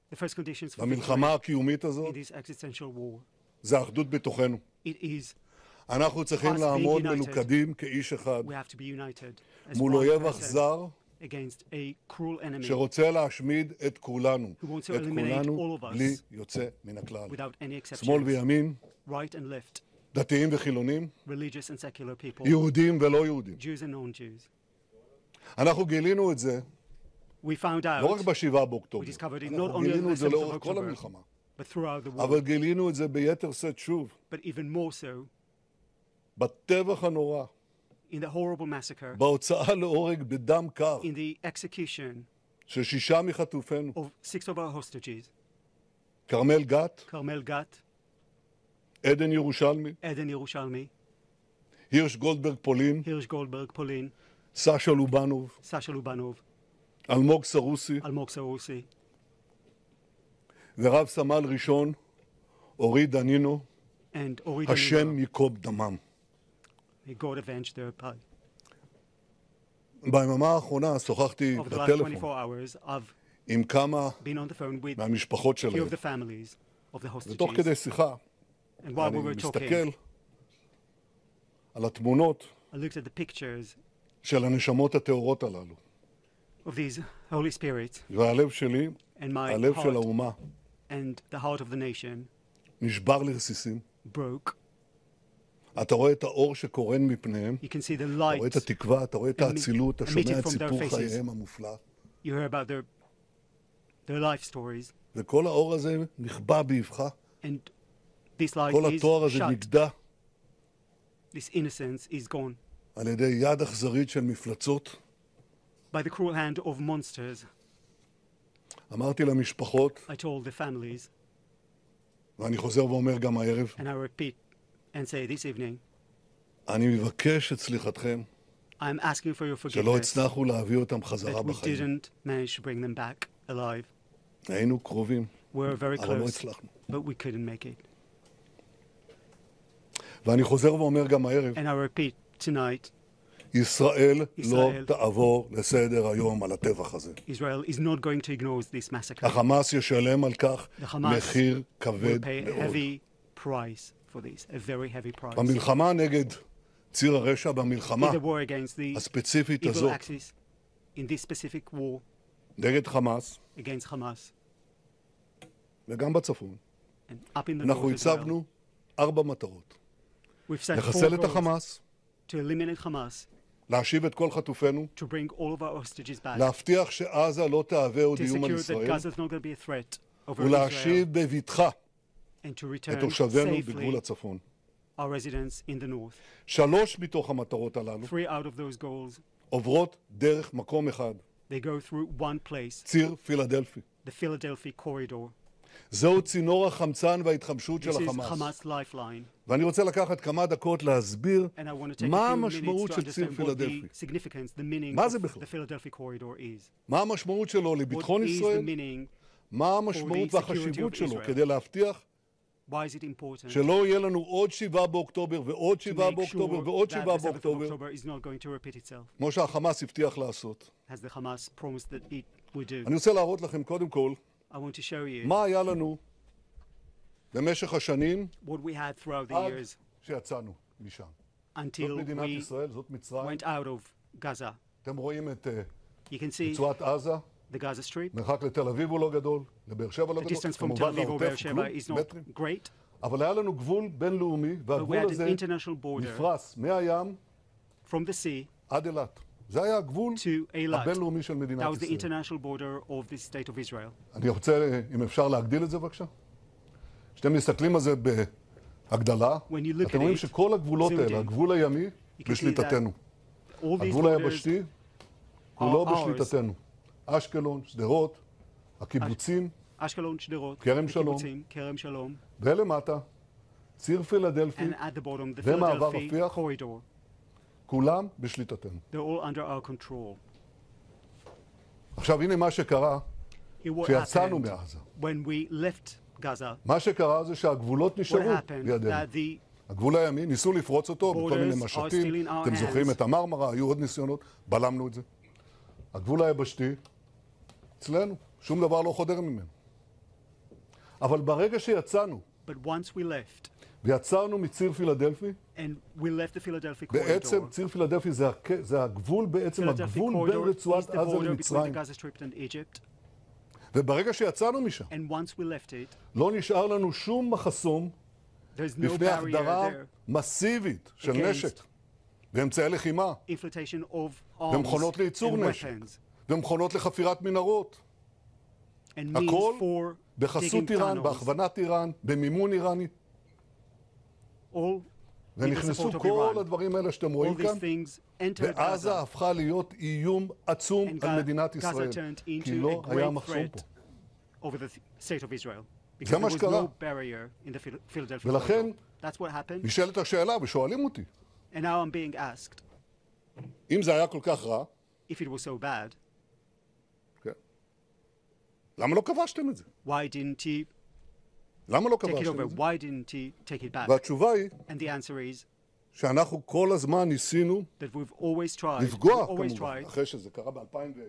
The first conditions for במלחמה victory הקיומית in הזאת this existential war. זה האחדות בתוכנו. It is אנחנו צריכים us being לעמוד united. מלוכדים כאיש אחד We have to be united as מול one אויב person אכזר against a cruel enemy שרוצה להשמיד את כולנו, who wants to את eliminate כולנו all of us בלי יוצא מן הכלל. without any שמאל exceptions. וימין, Right and left, דתיים וחילונים, religious and secular people, יהודים ולא יהודים. Jews and non-Jews. אנחנו גילינו את זה We found לא רק out, ב-7 we באוקטובר, discovered it not אנחנו only on גילינו the את זה 7th of לאורך כל October, המלחמה, but throughout the war, אבל גילינו את זה ביתר שאת שוב, but even more so בטבח הנורא, in the horrible massacre, בהוצאה להורג בדם קר in the execution של 6 מחטופינו, of 6 of our hostages, כרמל גת, Carmel Gat, עדן ירושלמי, Eden Yerushalmi, הירש גולדברג פולין, Hirsch Goldberg, Polin, סשה לובנוב, Sasha Lubanov, אלמוג סרוסי Almog Saosi, ורב סמל ראשון אורי דנינו, and Ori השם Danilo. ייקום דמם. May God avenge their blood. ביממה האחרונה שוחחתי Over the last בטלפון 24 hours, I've עם כמה been on the phone with מהמשפחות a few שלהם, of the families of the ותוך כדי hostages. שיחה And while אני we were מסתכל talking, על התמונות I looked at the pictures של הנשמות הטהורות הללו, of these Holy Spirits, והלב שלי, and my הלב של heart האומה, and the heart of the nation נשבר לרסיסים. broke. אתה רואה את האור שקורן מפניהם, You can see the אתה רואה light. את התקווה, אתה רואה את האצילות, אתה שומע emitted את from their סיפור faces. חייהם המופלא, You hear about their life stories, וכל האור הזה נכבה באבחה, and this light כל is התואר הזה shut. נגדע This innocence is gone על ידי יד אכזרית של מפלצות. by the cruel hand of monsters. אמרתי למשפחות, I told the families, ואני חוזר ואומר גם הערב, and I repeat and say this evening, אני מבקש את סליחתכם, I'm asking for your שלא forgiveness הצלחנו להביא אותם חזרה that we בחיים. didn't manage to bring them back alive. היינו קרובים, We were very אבל לא close, הצלחנו. but we couldn't make it. ואני חוזר ואומר גם הערב, And I repeat tonight, ישראל לא ישראל תעבור לסדר היום על הטבח הזה. Israel is not going to ignore this massacre. החמאס ישלם על כך The Hamas מחיר will כבד pay a מאוד. heavy price for this, a very heavy price. במלחמה נגד ציר הרשע, In במלחמה the war against the הספציפית evil הזאת, axis, in this specific war נגד חמאס, against Hamas, וגם בצפון, and up in the אנחנו north as well, הצבנו 4 מטרות. we've set 4 לחסל את goals החמאס, to eliminate Hamas, להשיב את כל חטופינו, to bring all of our hostages back, להבטיח שעזה לא תהווה עוד to איום על secure that ישראל, Gaza is not going to be a threat over Israel, ולהשיב בבטחה and to את return תושבינו בגבול safely הצפון. our residents in the north. 3 מתוך המטרות הללו 3 out of those goals, עוברות דרך מקום אחד, they go through one place, ציר פילדלפי. the Philadelphia corridor. זהו צינור החמצן וההתחמשות של This is החמאס. Hamas lifeline. ואני רוצה לקחת כמה דקות להסביר And I want to take מה a few המשמעות minutes to של ציר understand what פילדלפי. the significance, the meaning מה זה of בכלל? the Philadelphia corridor is. מה המשמעות שלו What לביטחון is the ישראל, meaning? מה המשמעות for the והחשיבות security of שלו Israel. כדי להבטיח Why is it important שלא יהיה לנו עוד 7 באוקטובר ועוד to 7 make באוקטובר sure ועוד that 7 the 7th of באוקטובר, October is not going to repeat itself, כמו שהחמאס הבטיח לעשות. as the Hamas promised that it would do? אני רוצה להראות לכם קודם כל I want to show you מה היה לנו במשך השנים what we had throughout the עד years שיצאנו משם. זאת until מדינת we ישראל, זאת מצרים. went out of Gaza. אתם רואים את You can see רצועת עזה, the Gaza Strip. מרחק לתל אביב הוא לא גדול, לבאר שבע לא The גדול, distance from כמובן Tel Aviv or לעוטף Beersheba כלום, is not מטרים. great, אבל היה לנו גבול בינלאומי, but we והגבול had an הזה international border נפרס מהים from the sea עד אילת. זה היה הגבול to Eilat. הבינלאומי של That מדינת was the ישראל. international border of the state of Israel. אני רוצה, אם אפשר להגדיל את זה בבקשה. כשאתם מסתכלים על זה בהגדלה, When you look אתם at רואים it, שכל הגבולות zoomed האלה, in, הגבול הימי, you can see בשליטתנו. All these הגבול borders היבשתי, כולו are ours. בשליטתנו. אשקלון, שדרות, הקיבוצים, Ashkelon, Shderot, כרם the שלום. Kibbutzim, Kerem Shalom, ולמטה, ציר פילדלפי, and at the bottom, the ומעבר Philadelphia רפיח. corridor. כולם בשליטתנו. They're all under our control. עכשיו הנה מה שקרה Here what כשיצאנו happened מעזה. when we left Gaza. מה שקרה זה שהגבולות What נשארו happened בידינו. that the הגבול הימי, ניסו לפרוץ אותו בכל מיני Borders are משטים, still in our אתם זוכרים hands. את המרמרה, היו עוד ניסיונות, בלמנו את זה. הגבול היבשתי, אצלנו, שום דבר לא חודר ממנו. אבל ברגע שיצאנו, But once we left, ויצרנו מציר פילדלפי, and we left the Philadelphia בעצם corridor, ציר פילדלפי זה הגבול, בעצם Philadelphia הגבול בין corridor is רצועת the עזה border between the למצרים. Gaza Strip and Egypt. וברגע שיצאנו משם, And once we left it, לא נשאר לנו שום מחסום there's no בפני barrier החדרה there. מסיבית של Against נשק, ואמצעי לחימה, Infiltration of arms ומכונות לייצור and נשק, weapons, ומכונות לחפירת מנהרות. and means הכל for בחסות digging איראן, tunnels, בהכוונת איראן, במימון איראני. all with the ונכנסו support of כל Iran. הדברים האלה שאתם All רואים these כאן, things entered ועזה Gaza, הפכה להיות איום עצום and על מדינת Gaza ישראל, turned כי into לא a היה great מחסום פה. threat over the state of Israel. Because זה there מה was שקרה. no barrier in the Philadelphia ולכן corridor. That's what happened. נשאלת השאלה ושואלים אותי, And now I'm being asked, אם זה היה כל כך רע, if it was so bad, כן, למה לא כבשתם את זה? why didn't he למה לא take it כבשתם over? את זה? Why didn't he take it back? והתשובה היא And the answer is שאנחנו כל הזמן ניסינו that we've always tried, לפגוע, we've always כמובן, tried, אחרי שזה קרה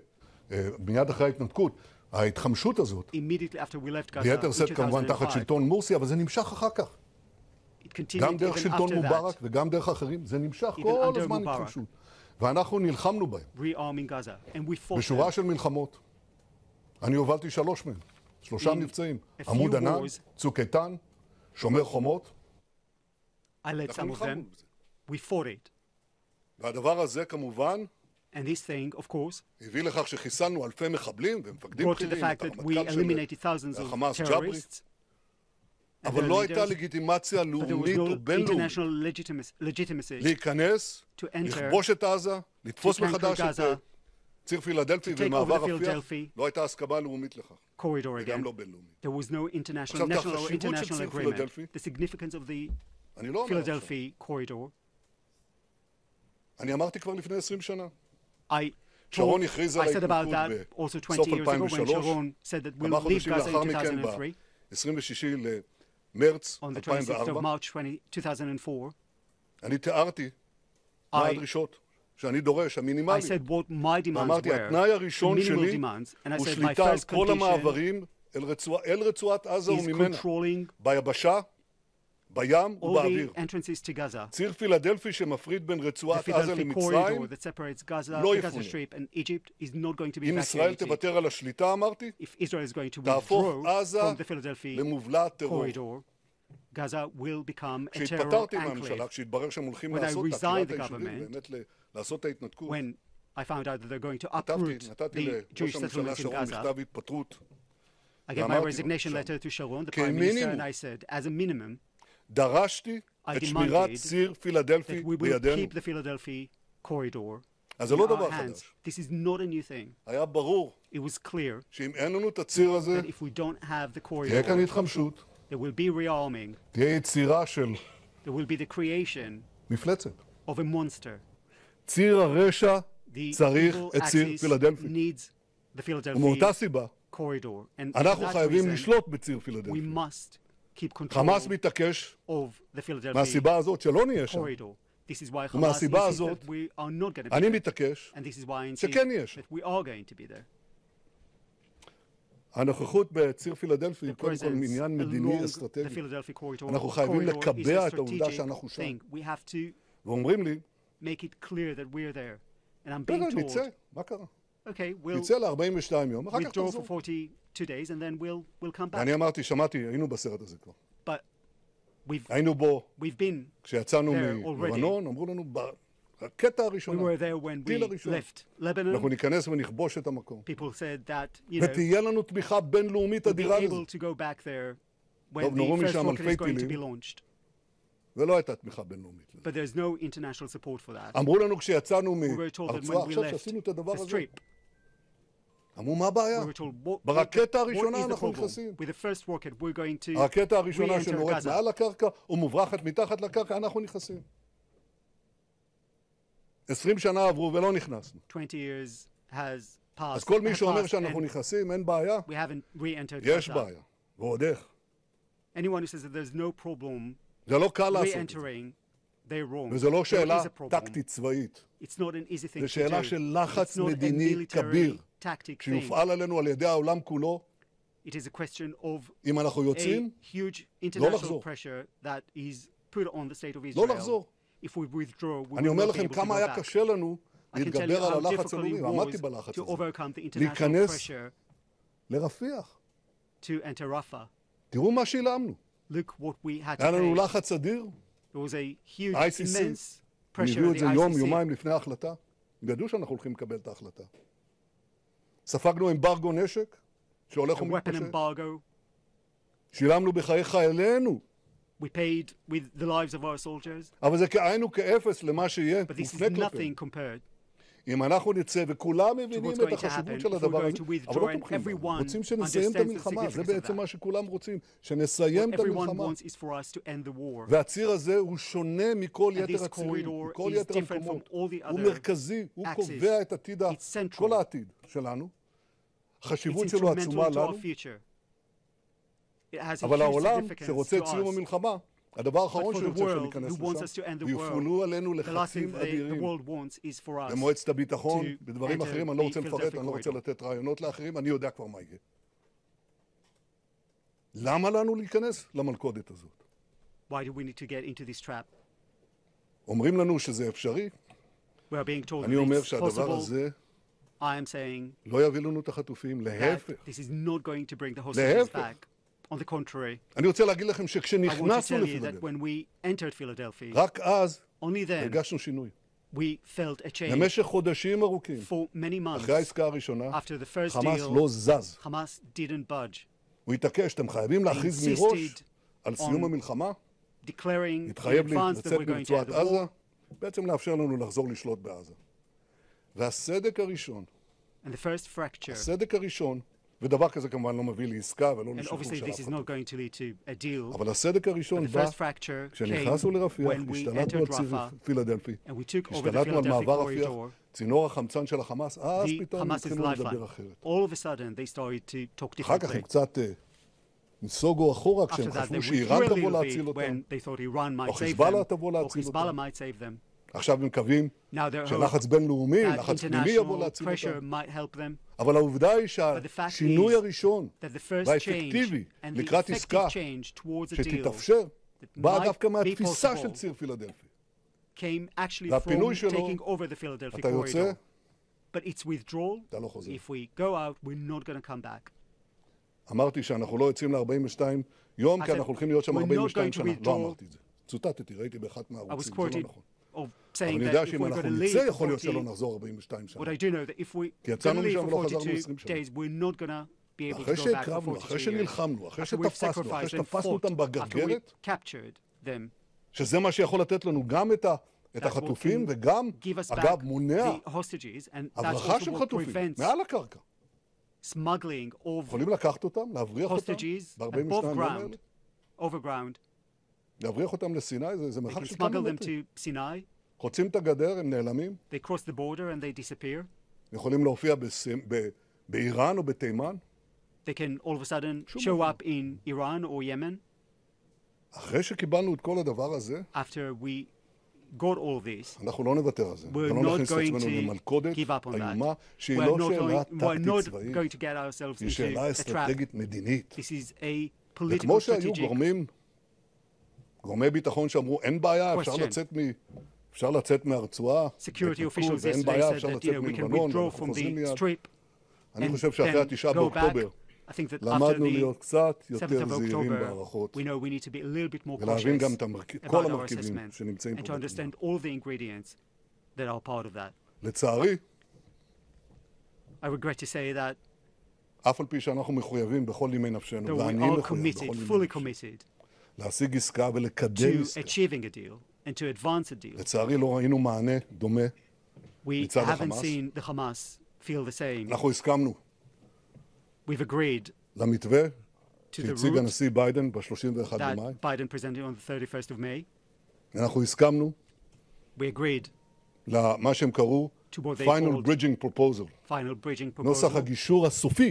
מיד אחרי ההתנתקות, ההתחמשות הזאת, immediately after we left Gaza ביתר in שאת כמובן תחת 2005, שלטון מורסי, אבל זה נמשך אחר כך. it continued גם דרך even שלטון after מובארק that, וגם דרך אחרים, זה נמשך Even כל under הזמן Mubarak. התחמשות. ואנחנו נלחמנו בהם, rearming Gaza, and we fought בשורה them. של מלחמות. אני הובלתי 3 מהם, 3 In מבצעים. a few עמוד ענן, wars. צוק איתן, שומר חומות. I led אנחנו some of נלחמנו them. בזה. We fought it. והדבר הזה כמובן And this thing, of course, הביא לכך שחיסלנו אלפי מחבלים ומפקדים brought to the בכירים, fact את that we הרמטכ"ל של eliminated thousands of החמאס ג'ברי, terrorists. and אבל their לא הייתה leaders, לגיטימציה but there was לאומית no או בינלאומית international legitimacy להיכנס, to enter, לכבוש את עזה, לתפוס to conquer מחדש את Gaza, ציר פילדלפי to take ומעבר over the רפיח. Philadelphia לא הייתה הסכמה לאומית לכך, corridor וגם again. לא בינלאומית. There was no international, עכשיו, national or החשיבות של international ציר agreement. פילדלפי, The significance of the אני לא אומר עכשיו. Philadelphia corridor. אני אמרתי כבר לפני 20 שנה. I שרון told, הכריז על I said about ההתנתקות that also 20 בסוף years ago when 2003, Sharon said that we'll כמה leave חודשים Gaza לאחר in מכן, 2003. ב-26 למרץ On the 26th of 2004, March 2004, אני תיארתי מה I הדרישות שאני דורש, I המינימליות. said what my demands ואמרתי, were, התנאי the הראשון minimal שלי demands, and I הוא said my שליטה על first כל condition המעברים אל רצועת עזה is וממנה, controlling ביבשה, בים all ובאוויר. the entrances to Gaza. ציר פילדלפי שמפריד בין The רצועת עזה Philadelphia למצרים, corridor that separates Gaza, לא the Gaza יפונה. Strip and Egypt is not going to be אם ישראל evacuated. תוותר על השליטה, אמרתי, If Israel is going to תהפוך withdraw עזה from the Philadelphia למובלע טרור. corridor, Gaza will become a terror כשהתפטרתי מהממשלה, enclave. כשהתברר שהם הולכים When I לעשות את resigned עקירת the היישובים, government, באמת לעשות את ההתנתקות, When I found out that they're going to כתבתי, uproot נתתי the לראש Jewish הממשלה settlements in שרון Gaza, מכתב התפטרות. I gave my ואמרתי לו, resignation שם, letter to Sharon, the prime כמינימום, minister, and I said, as a minimum, דרשתי I את שמירת demanded ציר פילדלפי that we will בידינו. keep the Philadelphia corridor אז זה in לא our דבר hands. חדש. This is not a new thing. היה ברור It was clear שאם אין לנו את הציר הזה, that if we don't have the תהיה כאן corridor, התחמשות, there will be rearming, תהיה יצירה של there will be the creation מפלצת. of a monster. ציר הרשע The צריך evil את ציר axis פילדלפי. needs the ומאותה Philadelphia סיבה, corridor. And for אנחנו that חייבים reason, לשלוט בציר we פילדלפי. must keep control חמאס מתעקש of the Philadelphia מהסיבה הזאת שלא נהיה שם. corridor. This is why Hamas ומהסיבה insists הזאת, that we are not going to be אני there. מתעקש, And this is why I insist שכן נהיה שם. that we are going to be there. הנוכחות בציר פילדלפי היא The קודם כל presence עניין מדיני along the אסטרטגי. Philadelphia corridor, אנחנו חייבים corridor is לקבע a את העובדה strategic שאנחנו שם. thing. We have to ואומרים לי, make it clear that we're there. And I'm רגע, being נצא, told, מה קרה? okay, we'll נצא ל-42 יום, אחר כך withdraw תחזור. for 42 days and then we'll come back. ואני אמרתי, שמעתי, היינו בסרט הזה כבר. But היינו בו we've been, כשיצאנו there מלבנון, אמרו לנו, ברקטה we הראשונה, were there when טיל we הראשון, left אנחנו Lebanon. ניכנס ונכבוש את המקום. People said that, you know, ותהיה לנו תמיכה בינלאומית we'll be אדירה לזה. able to go back there when טוב, נורו the first משם rocket אלפי is going to be טילים. launched. ולא הייתה תמיכה בינלאומית לזה. But there's no international support for that. אמרו לנו כשיצאנו We were told that מהרצועה, when we עכשיו left שעשינו את הדבר the הזה, strip, אמרו, מה הבעיה? we were told what ברקטה is הראשונה the אנחנו problem? נכנסים. With the first rocket, we're going to הרקטה הראשונה re-enter שנורית Gaza. מעל הקרקע ומוברחת מתחת לקרקע, אנחנו נכנסים. 20 שנה עברו ולא נכנסנו. 20 years has passed. אז כל מי have שאומר passed שאנחנו and נכנסים, אין בעיה. we haven't re-entered יש Gaza. בעיה. ועוד איך. Anyone who says that there's no problem זה לא קל לעשות את זה. re-entering, they're wrong. וזו לא There שאלה is a problem. טקטית צבאית. It's not an easy thing זו to שאלה do. של לחץ It's not a מדיני military כביר, tactic thing. שיופעל עלינו על ידי העולם כולו, It is a question of אם אנחנו a יוצאים, huge לא international לחזור. pressure that is put on the state of לא Israel. לחזור. If we withdraw, we אני will אומר not be לכם able to כמה go היה back. קשה לנו I can tell you להתגבר על how הלחץ difficult הלאומי, it ועמדתי was בלחץ to הזה. overcome the international להיכנס pressure לרפיח. to enter Rafah. תראו מה שילמנו. Look what we had היה to לנו pay. לחץ אדיר, There was a huge, ICC, immense הם pressure הביאו on את the זה יום, ICC. יומיים לפני ההחלטה. הם ידעו שאנחנו הולכים לקבל את ההחלטה. ספגנו אמברגו נשק, שהולך A weapon ומתפשט. embargo. שילמנו בחיי חיילינו, We paid with the lives of our soldiers. אבל זה כאיינו כאפס למה שיהיה But this is מופנה כלפינו. nothing compared אם אנחנו נצא, וכולם to מבינים what's את going to החשיבות happen של if we're הדבר going הזה, to אבל withdraw לא and תומכים בנו. everyone רוצים שנסיים את understands the המלחמה, זה significance of בעצם that. מה שכולם רוצים, שנסיים את What everyone המלחמה. wants is for us to end the war. והציר הזה הוא שונה מכל And יתר this הצירים, corridor מכל is יתר different המקומות. from all the הוא other מרכזי, הוא axes. קובע את עתיד, It's central. כל העתיד שלנו. It's החשיבות שלו עצומה instrumental to לנו, our future. It has a אבל huge העולם significance שרוצה to את סיום us. המלחמה, הדבר האחרון But for the שרוצה world שניכנס who wants us to end לשם, the world, ויופעלו עלינו The last thing לחצים the אדירים. world wants is for us. במועצת הביטחון, to בדברים enter אחרים, אני לא the רוצה לפרט, Philadelphia אני לא רוצה corridor. לתת רעיונות לאחרים, אני יודע כבר מה יהיה. למה לנו להיכנס למלכודת הזאת? Why do we need to get into this trap? אומרים לנו שזה אפשרי, We are being told אני that אומר it's שהדבר possible. הזה I am saying לא יביא לנו את החטופים, that להפך. this is not going to bring the hostages להפך. back. On the contrary, אני רוצה להגיד לכם I want to שכשנכנסנו tell you that לפילדלפיה, when we entered Philadelphia, רק אז only then הרגשנו שינוי. we felt a change. במשך חודשים ארוכים, For many months, אחרי העסקה הראשונה, after the first חמאס deal, לא זז. Hamas didn't budge, הוא התעקש, אתם חייבים להכריז insisted מראש על סיום on המלחמה, declaring in התחייב advance that לצאת we're going to end מרצועת the עזה, war. בעצם לאפשר לנו לחזור לשלוט בעזה. והסדק הראשון, And the first fracture, הסדק הראשון, ודבר כזה כמובן לא מביא לעסקה ולא and לשחרור obviously של this אף is אחד. not going to lead to a deal, אבל הסדק הראשון but the בא first fracture came כשנכנסנו לרפיח, when we השתלטנו על entered ציר Rafah פילדלפי, and we took over the השתלטנו על Philadelphia מעבר רפיח, corridor. צינור החמצן של החמאס, אז The פתאום Hamas's התחילו לדבר lifeline. אחרת. All of a sudden, they started to talk אחר כך הם differently. קצת נסוגו אחורה After כשהם that, they חשבו withdrew שאיראן a תבוא little להציל bit אותם. when they thought Iran might או save חיזבאללה them, תבוא or להציל Hezbollah אותם. might save them. עכשיו הם מקווים Now they're שלחץ hoping בינלאומי, that לחץ פנימי יבוא international להציל pressure אותם. might help them. אבל העובדה היא the fact שהשינוי is הראשון That the first והאפקטיבי change and the לקראת עסקה effective change towards a deal שתתאפשר, באה might דווקא be מהתפיסה possible של ציר פילדלפי. came actually from והפינוי שלו, taking over the Philadelphia אתה יוצא, corridor. But its withdrawal, אתה לא חוזר. if we go out, we're not going to come back. אמרתי שאנחנו לא יוצאים ל-42 יום, כי said, אנחנו הולכים להיות שם we're not 42 going to שנה. withdraw. לא אמרתי את זה. צוטטתי, ראיתי באחד I was מהערוצים, זה לא quoted נכון. of אבל saying אני that יודע if שאם we're going אנחנו to נצא, leave יכול להיות for שלא 40, נחזור 42 שנה. what I do know that if we כי going יצאנו to leave משם for ולא חזרנו 42 20 שנה. days, we're not going to be able אחרי to go back for שהקרבנו, 42 אחרי years. שנלחמנו, אחרי After we've שתפסנו, אחרי sacrificed and שתפסנו אותם fought, after בגרגרת, we captured them, שזה מה שיכול לתת לנו גם את that's what החטופים, can וגם, give us אגב, back מונע the hostages, and that's הברחה also של what חטופים, prevents מעל הקרקע. smuggling of יכולים לקחת אותם, להבריח אותם, hostages ב-42 above יום האלה, ground, over ground. להבריח אותם לסיני, זה They מרחק can של כמה smuggle them מטרים. to Sinai. חוצים את הגדר, הם נעלמים, They cross the border and they disappear. יכולים להופיע באיראן או בתימן. They can all of a sudden שום show דבר. up in Iran or Yemen. אחרי שקיבלנו את כל הדבר הזה, After we got all this, אנחנו לא נוותר על זה. we're ולא not נכניס את going עצמנו to למלכודת give up on איומה, that. שהיא We're לא not שאלה going- we're not טקטית going צבאית, to get ourselves היא into שאלה a trap. אסטרטגית מדינית. This is a political וכמו שהיו strategic גורמי ביטחון שאמרו, אין בעיה, אפשר לצאת מהרצועה, security בהתנתקות, officials ואין yesterday בעיה, said אפשר that לצאת we can מלבנון, withdraw ואנחנו from חוזרים the מיד. strip אני and חושב שאחרי then ה-9 go back. באוקטובר, I think that after למדנו the להיות קצת 7th יותר of זהירים October, בהערכות, we know we need to be a little bit more ולהבין cautious גם את כל about our המרכיבים assessment שנמצאים and פה to בתמונה. understand all the ingredients that are part of that. לצערי, I regret to say that אף על פי שאנחנו מחויבים בכל ימי נפשנו, though we ואני are מחויב committed, בכל ימי fully נפשי, committed להשיג עסקה ולקדם to עסקה. achieving a deal and to advance a deal, לצערי לא ראינו מענה דומה. we מצד haven't החמאס. seen the Hamas feel the same. אנחנו הסכמנו We've agreed למתווה to the שהציג route הנשיא ביידן ב-31 במאי. that Biden presented on the 31st of May. אנחנו הסכמנו We agreed למה שהם קראו to what they final called bridging proposal, final bridging נוסח proposal הגישור הסופי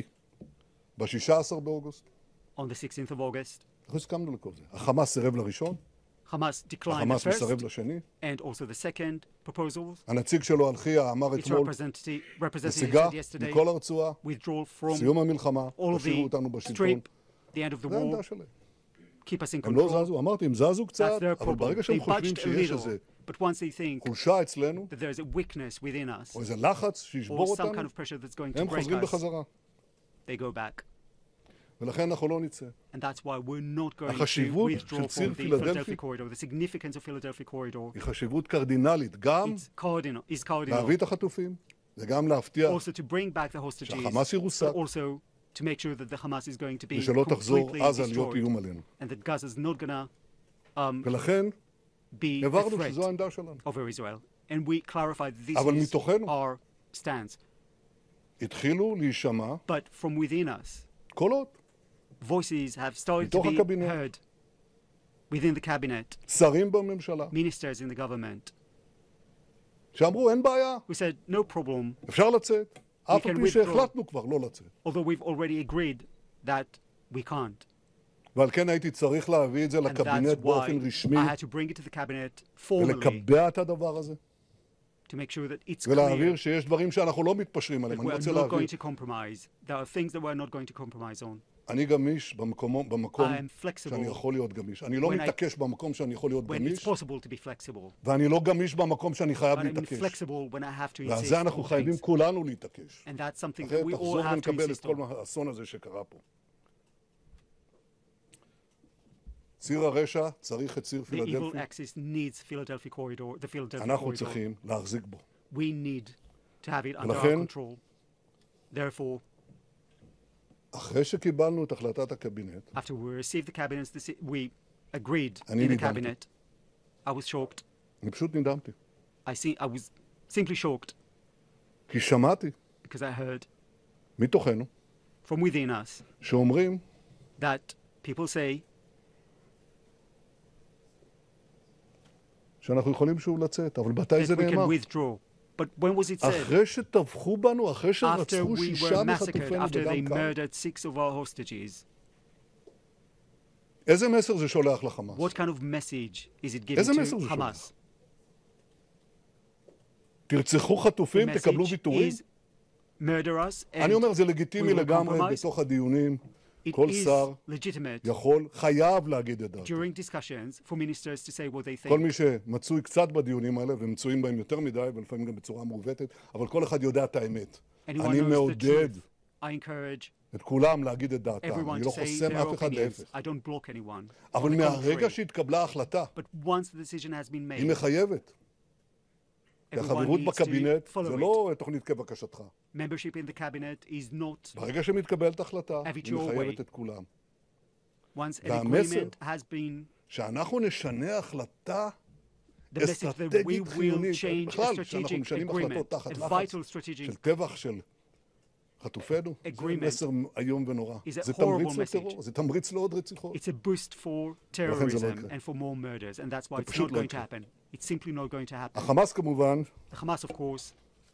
ב-16 באוגוסט. on the 16th of August. אנחנו הסכמנו לכל זה. החמאס סירב לראשון, Hamas declined the החמאס מסרב first לשני. and also the second proposals. הנציג שלו על-חייה אמר Its אתמול, representative נסיגה said yesterday, מכל הרצועה, withdrawal from סיום המלחמה, all of תשאירו the אותנו בשלטון. strip, the end of the זה העמדה war, שלהם. keep us in הם לא control. זזו, אמרתי, הם זזו קצת, That's their אבל problem. ברגע שהם They חושבים budged a שיש little, איזה but once they think חולשה אצלנו, that there is a weakness within us, או איזה לחץ or שישבור some kind אותנו, of pressure that's going to הם break חוזרים us, בחזרה. they go back. ולכן אנחנו לא נצא. And that's why we're not going to החשיבות withdraw של ציר from the פילדלפי Philadelphia corridor. The significance of Philadelphia corridor היא חשיבות קרדינלית, גם is cardinal. להביא את החטופים, וגם להבטיח Also to bring back the hostages, שהחמאס ירוסק, but also to make sure that the Hamas is going to be ושלא תחזור completely עזה להיות destroyed, איום עלינו. and that Gaza is not gonna ולכן be a הבהרנו threat שזו העמדה שלנו. over Israel. And we clarified that this אבל is מתוכנו. our stance. התחילו להישמע But from within us, קולות, voices have started to מתוך be הקבינט. heard within the cabinet, שרים בממשלה, ministers in the government, שאמרו אין בעיה, who said, no problem, אפשר לצאת, אף can על פי withdraw. שהחלטנו כבר לא לצאת. although we've already agreed that we can't. ועל כן הייתי צריך להביא את זה And לקבינט that's why באופן רשמי, I had to bring it to the cabinet formally ולקבע את הדבר הזה, to make sure that it's clear ולהעביר שיש דברים שאנחנו לא מתפשרים that עליהם. we אני are רוצה not להעביר. going to compromise. There are things that we're not going to compromise on. אני גמיש במקום I am flexible שאני יכול להיות גמיש. אני לא when I- מתעקש במקום שאני יכול להיות when it's גמיש, possible to be flexible. ואני לא גמיש במקום שאני חייב But I'm להתעקש. flexible when I have to ועל insist זה אנחנו on חייבים things. כולנו להתעקש. And that's something אחרת that we all תחזור have to ונקבל את insist כל on. האסון הזה שקרה פה. ציר הרשע צריך את ציר The evil פילדלפי. axis needs Philadelphia corridor, the Philadelphia אנחנו corridor. צריכים להחזיק בו. We need to have it under our ולכן- control. Therefore, אחרי שקיבלנו את החלטת הקבינט, after we received the cabinet's we agreed אני in the נדהמתי. cabinet, I was shocked. אני פשוט נדהמתי. I was simply shocked כי שמעתי because I heard מתוכנו from within us שאומרים that people say שאנחנו יכולים שוב לצאת, אבל מתי זה that we can נאמר? withdraw. But when was it said? אחרי שטבחו בנו, אחרי After שרצחו we שישה were massacred, מחטופינו after they בדם קר. murdered 6 of our hostages. איזה מסר זה שולח לחמאס? What kind of message is it giving איזה to מסר זה Hamas? שולח? תרצחו חטופים, The תקבלו message ויתורים? is murder us אני and אומר, זה לגיטימי we will לגמרי compromise. בתוך הדיונים. it כל is שר legitimate יכול, חייב להגיד את דעתו. during discussions for ministers to say what they כל think. מי שמצוי קצת בדיונים האלה, ומצויים בהם יותר מדי, ולפעמים גם בצורה מעוותת, אבל כל אחד יודע את האמת. Anyone אני knows the מעודד truth. I encourage את כולם להגיד את דעתם. everyone אני to לא say חוסם their אף אחד opinions. להפך. I don't block anyone. אבל On the מהרגע contrary. שהתקבלה ההחלטה, But once the decision has been היא made, מחייבת. כי everyone החברות needs to בקבינט follow זה it. לא תוכנית כבקשתך. Membership in the cabinet is not, ברגע שמתקבלת החלטה, Have it היא your מחייבת way. את כולם. once an והמסר- agreement has been, שאנחנו נשנה החלטה the message that we אסטרטגית will חיונית, change a בכלל, שאנחנו strategic משנים agreement, החלטות תחת a לחץ vital של strategic טבח של חטופינו, זה agreement מסר איום ונורא. is a זה horrible תמריץ message. לטרור, זה תמריץ לעוד רציחות. It's a boost for לכן זה לא terrorism יקרה. and for more murders, and that's why זה it's פשוט not לא going to יקרה. happen. It's simply not going to happen. החמאס כמובן, The Hamas, of course,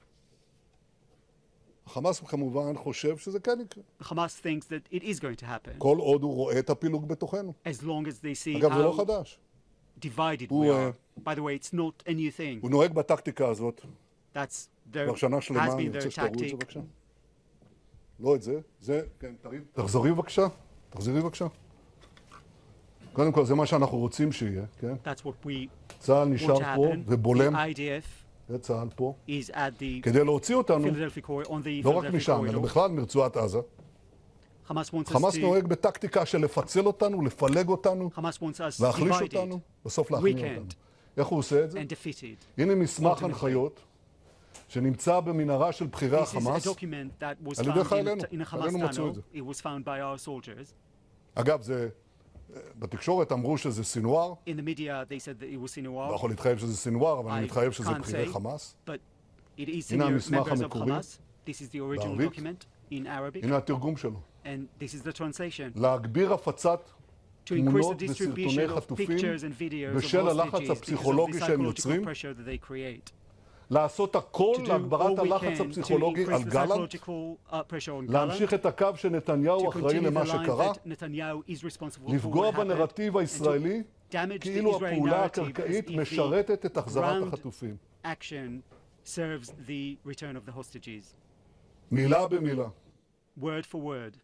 החמאס כמובן חושב שזה כן יקרה. the Hamas thinks that it is going to happen כל עוד הוא רואה את הפילוג בתוכנו. as long as they see אגב, זה לא how חדש. divided הוא, we are. By the way, it's not a new thing. הוא נוהג בטקטיקה הזאת That's כבר שנה שלמה, has אני been רוצה their שתראו את זה tactic. בבקשה. לא את זה, זה, כן, תחזרי בבקשה, תחזרי בבקשה. קודם כל, זה מה שאנחנו רוצים שיהיה, כן? That's what we צה"ל want נשאר to פה happen. ובולם, The IDF זה צה"ל פה, is at the כדי להוציא אותנו, Philadelphia corridor, on the לא רק Philadelphia משם, אלא corridor. בכלל מרצועת עזה. Hamas wants us חמאס to נוהג בטקטיקה של לפצל אותנו, לפלג אותנו, Hamas wants us להחליש divided אותנו, בסוף להכניע weakened. אותנו. איך הוא עושה את זה? and defeated. הנה מסמך ultimately. הנחיות שנמצא במנהרה של בכירי This is החמאס. a document that was על ידי found חיילינו. in a Hamas חיילינו מצאו את tunnel. זה. It was found by our soldiers. אגב, זה, בתקשורת אמרו שזה סינואר, In the media, they said that it was לא Sinwar, יכול להתחייב שזה סינואר, אבל אני I מתחייב שזה can't בכירי say. חמאס. but it is הנה senior המסמך members of המקורי. Hamas. This is the original בערבית. document in Arabic, הנה התרגום שלו. and this is the translation. להגביר הפצת To increase the תמונות distribution וסרטוני of חטופים pictures and videos of בשל הלחץ hostages because of the הפסיכולוגי שהם psychological יוצרים, pressure that they create. לעשות הכל To do להגברת all we הלחץ can to הפסיכולוגי על increase the גלנט, psychological pressure on Gallant, להמשיך את הקו שנתניהו to אחראי continue למה the line שקרה, that Netanyahu is responsible for לפגוע what happened, בנרטיב and to הישראלי damage the כאילו Israeli הפעולה narrative as הקרקעית if משרתת את the החזרת ground החטופים. action serves the return of the hostages. מילה במילה. Word for word.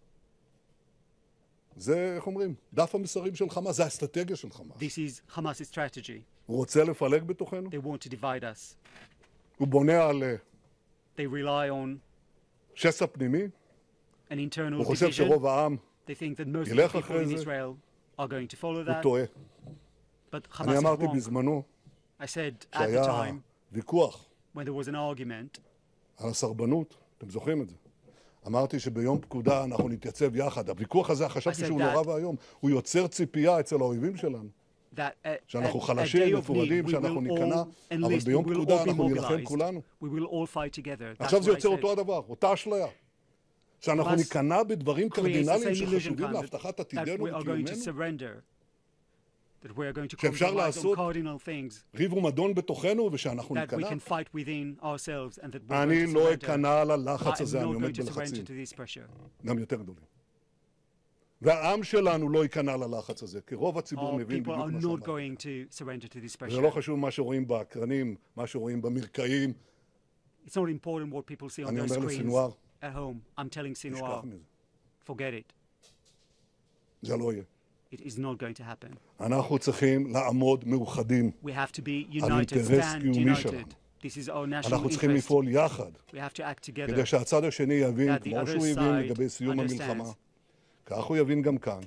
זה, איך אומרים, דף המסרים של חמאס, זה האסטרטגיה של חמאס. This is Hamas's strategy. הוא רוצה לפלג בתוכנו, They want to divide us. הוא בונה על They rely on שסע פנימי, an internal הוא חושב division. שרוב העם They think that most of ילך the people אחרי in זה. Israel are going to follow הוא that. טועה. But Hamas אני is אמרתי wrong. בזמנו, I said at the שהיה time, ויכוח when there was an argument, על הסרבנות, אתם זוכרים את זה. אמרתי שביום פקודה אנחנו נתייצב יחד. הוויכוח הזה, חשבתי I said שהוא that. נורא ואיום. הוא יוצר ציפייה אצל האויבים שלנו. that שאנחנו at חלשים, day of מפורדים, need, we שאנחנו will ניכנע, all אבל enlist, ביום we will פקודה all be אנחנו נילחם mobilized. כולנו. We will all fight together. That's עכשיו זה what I יוצר said. אותו הדבר, אותה אשליה. שאנחנו Hamas ניכנע בדברים Creates the קרדינליים same illusion שחשובים kind להבטחת that עתידנו we are going to וקיומנו. surrender, that we are going to שאפשר compromise on לעשות cardinal things, ריב ומדון בתוכנו ושאנחנו that we ניכנע. can fight within ourselves and that we're אני going to לא surrender. אכנע I ללחץ am הזה, אני not עומד going to בלחצים. surrender to this pressure. גם יותר גדולים. והעם שלנו לא ייכנע ללחץ הזה, כי רוב הציבור Our מבין people בדיוק are מה not שאמרתי. going to surrender to this זה לא pressure. חשוב מה שרואים באקרנים, מה שרואים במרקעים. It's not important what people see on אני their אומר screens לסינואר, at home. I'm telling תשכח Sinwar, מזה. forget it. זה לא יהיה. It is not going to happen. אנחנו צריכים לעמוד מאוחדים. We have to be על united, אינטרס stand קיומי שלנו. united. This is our national אנחנו צריכים interest. לפעול יחד, We have to act together. כדי שהצד השני יבין, That the כמו other שהוא הבין side לגבי סיום understands. המלחמה, כך הוא יבין גם כאן,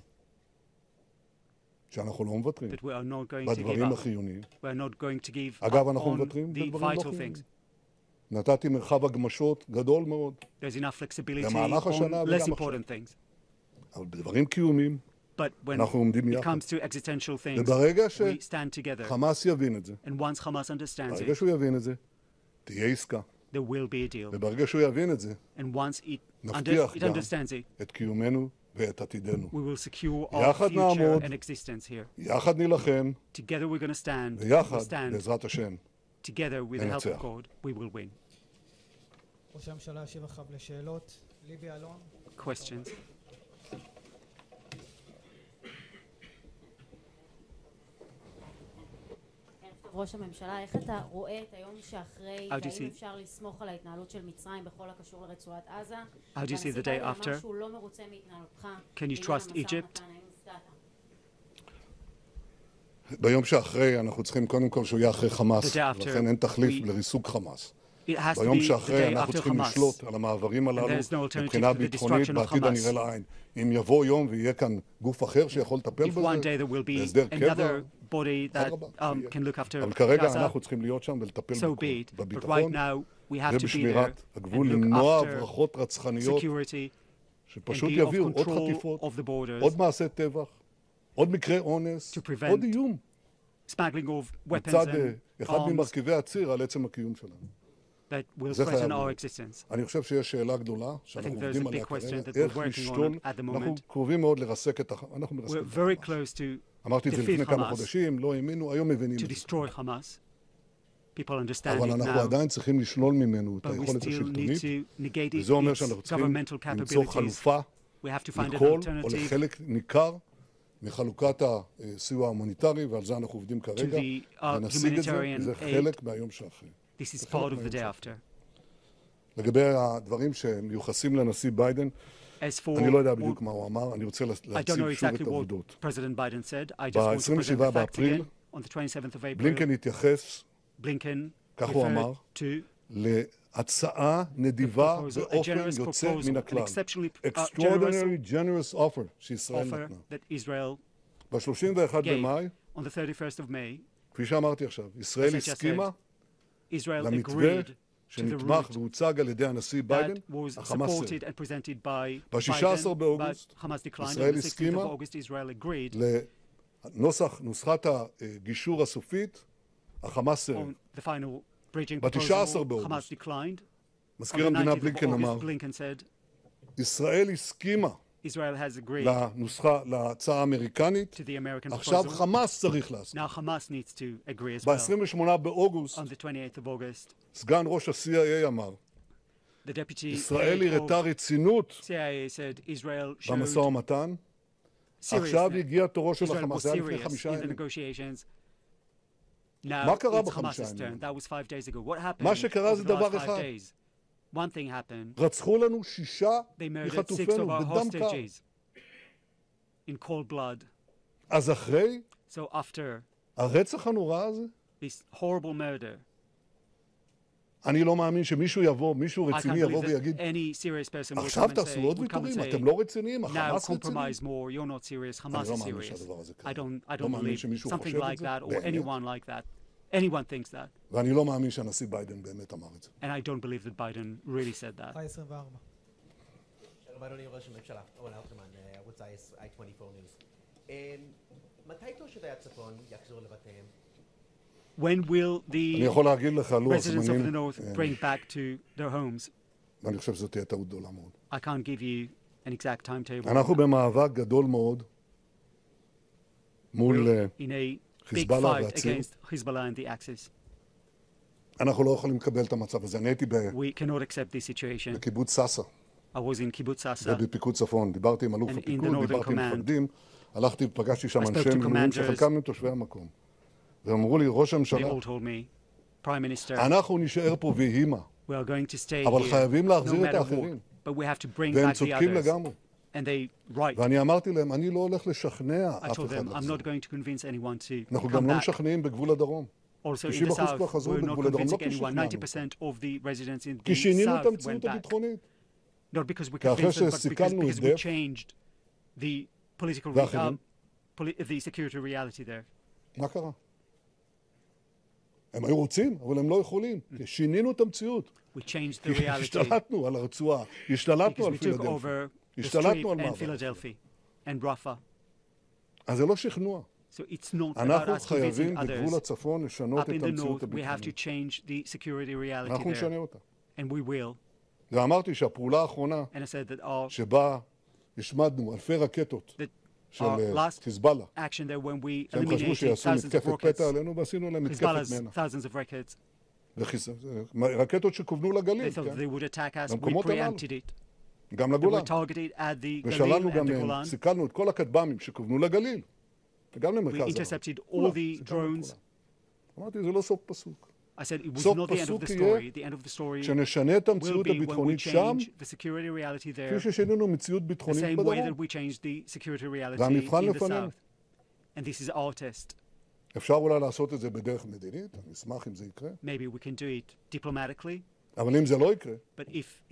שאנחנו לא מוותרים That we are not going to give בדברים up. החיוניים. We are not going to give אגב, up אנחנו on מוותרים the בדברים לא vital חיוניים. things. נתתי מרחב הגמשות גדול מאוד, There's enough flexibility במהלך השנה on וגם less עכשיו. important things. אבל בדברים קיומיים, But when אנחנו עומדים it יחד. comes to existential things, וברגע we stand together. שחמאס יבין את זה, And once Hamas understands ברגע it, שהוא יבין את זה, תהיה עסקה. there will be a deal. וברגע שהוא יבין את זה, And once it נבטיח גם understands it, את קיומנו ואת עתידנו. we will secure our יחד future נעמוד. and existence here. יחד נילחם, Together we're going to stand. ויחד, We stand בעזרת השם. together with the help of ננצח. God. We will win. ראש הממשלה ישיב אחריו לשאלות. ליבי אלון. Questions? ראש הממשלה, איך אתה רואה את היום שאחרי, How do you והאם see- אפשר לסמוך על ההתנהלות של מצרים בכל הקשור לרצועת עזה? How do you see the והנשיא day ביידן after? אמר שהוא לא מרוצה מהתנהלותך. Can you בעניין trust המשא Egypt? ומתן, האם הופתעת? ביום שאחרי אנחנו צריכים קודם כל שהוא יהיה אחרי חמאס, The day after לכן אין תחליף we- לריסוק חמאס. It has to ביום be the שאחרי day אנחנו after צריכים Hamas. לשלוט על המעברים הללו there's no alternative מבחינה to the ביטחונית destruction of בעתיד Hamas. הנראה לעין. אם יבוא יום ויהיה כאן גוף אחר שיכול לטפל If one day בזה, there will be בהסדר קבע, another body that אדרבה, can look after אבל כרגע Gaza, אנחנו צריכים להיות שם ולטפל so בכל, be it. But right בביטחון now we have to be there ובשמירת and הגבול, look למנוע after הברחות רצחניות security and שפשוט be of יביאו עוד control חטיפות, of the borders, עוד מעשי טבח, עוד מקרי אונס, To prevent עוד איום. smuggling of weapons מצד and אחד arms ממרכיבי הציר על עצם הקיום שלנו. that will זה חייב threaten our להיות. existence. אני חושב שיש שאלה גדולה שאנחנו think there's עובדים a עליה big question כרגע, that we're איך working on לשתול, at the אנחנו moment. קרובים מאוד לרסק את אנחנו מרסקים We're את very החמאס. close to אמרתי את זה defeat לפני כמה Hamas, חודשים, לא האמינו, היום מבינים to את זה. destroy Hamas. People understand אבל it אנחנו now, עדיין צריכים לשלול ממנו את but we היכולת still need השלטונית, to negate וזה אומר its שאנחנו צריכים governmental למצוא capabilities. חלופה We have to find an לכל או alternative לחלק ניכר מחלוקת הסיוע ההומניטרי, ועל זה אנחנו עובדים כרגע, the, ונשיג את זה, humanitarian וזה aid. חלק מהיום שאחרי. This is זה part חלק of the מהיום day שאחרי. after. לגבי הדברים שמיוחסים לנשיא ביידן, As for אני לא יודע בדיוק מה הוא אמר, אני רוצה I don't להציג know שוב exactly את what העובדות. President Biden said. I just want to present ב-27 the facts באפריל, again. On the 27th of April, בלינקן התייחס Blinken כך הוא אמר, referred to להצעה נדיבה proposal, a באופן generous יוצא proposal, מן an הכלל. exceptionally Extraordinary generous offer שישראל offer נתנה. that Israel ב-31 gave במאי, on the 31st of May. כפי שאמרתי עכשיו, ישראל As I just הסכימה Israel למתווה agreed to the שנתמך route והוצג על ידי הנשיא ביידן, that was החמאס סירב. supported and presented by ב-16 Biden, באוגוסט, but Hamas declined. ישראל On the 16th הסכימה of August, Israel agreed. נוסחת הגישור הסופית, החמאס סירב. On the final bridging ב-19 proposal, באוגוסט. Hamas declined. On מזכיר the המדינה 19th of בלינקן אמר, August, Blinken said, ישראל הסכימה Israel has agreed להצעה האמריקנית, to the American עכשיו proposal. חמאס צריך להסכים. Now Hamas needs to agree as well. ב-28 באוגוסט, On the 28th of August, סגן ראש ה-CIA אמר, the deputy ישראל head הראתה of רצינות CIA said Israel במשא showed ומתן, עכשיו seriousness. הגיע תורו של Israel was החמאס, זה היה לפני serious 5 in the ימים. negotiations. מה Now קרה it's בחמישה Hamas's ימים? turn. That was 5 days ago. What happened מה שקרה over זה the דבר last 5 אחד. days? One thing happened. רצחו לנו 6 They murdered 6 of מחטופינו our בדם קר. hostages in cold blood. אז אחרי So after הרצח הנורא הזה, this horrible murder, אני לא מאמין שמישהו יבוא, מישהו I can't רציני יבוא believe ויגיד, that any serious person would עכשיו come and תעשו say, עוד would come and ויתורים, say, אתם לא רציניים, now החמאס רציני. compromise more, you're not serious, Hamas אני לא is מאמין serious. שהדבר הזה I קרה. don't לא מאמין believe שמישהו something חושב את like זה, that or באמת. anyone like that. Anyone thinks that. ואני לא מאמין שהנשיא ביידן באמת אמר את זה. And I don't believe that Biden really said that. I-24. שלום אדוני ראש הממשלה, אורן אלתרמן, ערוץ i24 News. מתי תושבי הצפון יחזרו לבתיהם? When will אני the יכול להגיד לך לוח residents of the זמנים, north bring back to their homes? ואני חושב שזאת תהיה טעות גדולה מאוד. I can't give you an exact timetable. אנחנו במאבק גדול מאוד מול, We're in a big חיזבאללה fight והציר. against Hezbollah and the Axis. אנחנו לא יכולים לקבל את המצב הזה. אני הייתי We cannot accept this situation. בקיבוץ סאסה I was in Kibbutz Sasa. ובפיקוד צפון. דיברתי עם אלוף And in the הפיקוד, Northern דיברתי עם Command. מפקדים, הלכתי ופגשתי שם I spoke אנשי to מילואים commanders. שחלקם הם תושבי המקום. ואמרו לי, ראש They הממשלה, all told me, Prime Minister, אנחנו נשאר פה ויהי מה, we are going to stay אבל here חייבים no להחזיר את matter האחרים. what. But we have to bring והם back the צודקים others. לגמרי. And they right. ואני אמרתי להם, אני לא הולך לשכנע I אף told אחד them, I'm לחזור. not going to convince anyone to אנחנו come גם לא back. משכנעים בגבול הדרום. Also in 90% the כבר south, חזרו we're not בגבול הדרום, לא convincing כי anyone. שכנענו. 90% of the residents in כי the שינינו את south המציאות went back. הביטחונית. Not because we כי אחרי convinced them, but שסיכמנו because we הסדר, changed the political, ואחרים? the security reality there. מה קרה? הם היו רוצים, אבל הם לא יכולים. כי שינינו את המציאות. We changed כי the reality השתלטנו על הרצועה, השתלטנו because על we took פילדלפי, over the strip השתלטנו על and מעבר. Philadelphia and Rafah. אז זה לא שכנוע. So it's not about אנחנו us convincing חייבים בגבול others. הצפון לשנות Up את in the המציאות north, we have to הביטחונית. change the security reality אנחנו נשנה there. אותה. And we will. ואמרתי שהפעולה האחרונה And I said that our שבה השמדנו אלפי רקטות that של our last חיזבאללה, action there when we שהם חשבו eliminated שיעשו thousands of מתקפת rockets, פתע עלינו ועשינו להם מתקפת Hezbollah's מנע. thousands of rockets, רקטות שכוונו they לגליל, thought כן? they would attack us. We במקומות הללו. preempted it. גם They לגולן. were targeted at the ושללנו Galil גם and the מהם, Golan. סיכלנו את כל הכטב"מים שכוונו לגליל, וגם We למרכז הארץ. intercepted all כולם, the סיכלנו את drones. כולם. אמרתי, זה לא סוף פסוק. I said it was סוף not the end of פסוק the יהיה story. The end of the story כשנשנה את will המציאות be when we הביטחונית שם, change the security reality כפי there, ששינינו מציאות the ביטחונית same way בדרום. that we changed the security reality והמבחן in the לפנינו. south. And this is our test. אפשר אולי לעשות את זה בדרך מדינית, אני אשמח אם זה יקרה, Maybe we can do it diplomatically, אבל אם זה לא יקרה, but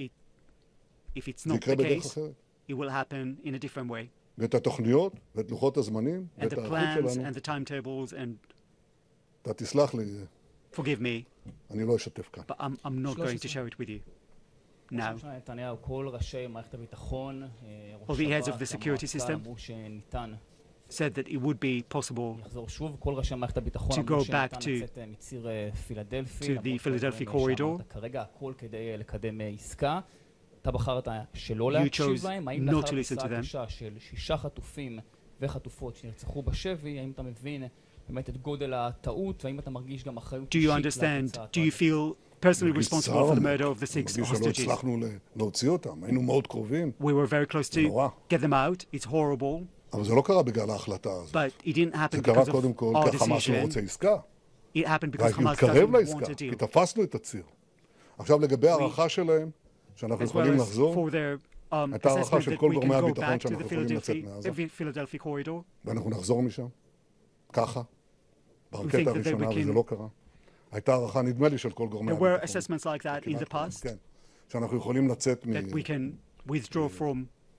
if it's זה not יקרה the בדרך case, אחרת. it will happen in a different way. ואת התוכניות ואת לוחות הזמנים And ואת the ההיערכות plans שלנו, and the timetables, and אתה תסלח לי, forgive me, אני לא אשתף כאן. but I'm not going to share it with you now. ראש נתניהו, כל ראשי מערכת הביטחון, All the heads of the security system אמרו שניתן said that it would be possible לחזור שוב, כל ראשי מערכת הביטחון To אמרו go back שניתן to- לצאת מציר פילדלפי, to the למרות Philadelphia שהדברים corridor. שאמרת כרגע, הכל כדי לקדם עסקה. אתה בחרת שלא You להקשיב chose להם, האם not לאחר to listen התוצאה to them. הקשה של 6 חטופים וחטופות שנרצחו בשבי, האם אתה מבין באמת את גודל הטעות, והאם אתה מרגיש גם אחריות Do you אישית understand? לתוצאה Do you feel personally responsible for the murder of the 6 מרגיש שלא hostages? הצלחנו להוציא אותם, היינו מאוד קרובים, We were very close to נורא. get them out. It's horrible, אבל זה לא קרה בגלל ההחלטה הזאת. but it didn't happen זה קרה because of קודם כל our כי החמאס לא decision. רוצה עסקה, It happened because והיינו Hamas להתקרב doesn't want לעסקה, a כי deal, תפסנו את הציר. עכשיו לגבי הערכה שלהם, שאנחנו as יכולים well as לחזור, for their הייתה הערכה assessment של that כל we גורמי can go הביטחון back to שאנחנו the יכולים לצאת מעזה, Philadelphia corridor. ואנחנו נחזור משם, ככה, think ברקטה that הראשונה, we can- וזה לא קרה. הייתה הערכה, נדמה לי, של כל גורמי There were הביטחון. assessments like that in כמעט the כולם, past כן. שאנחנו יכולים לצאת that we can withdraw from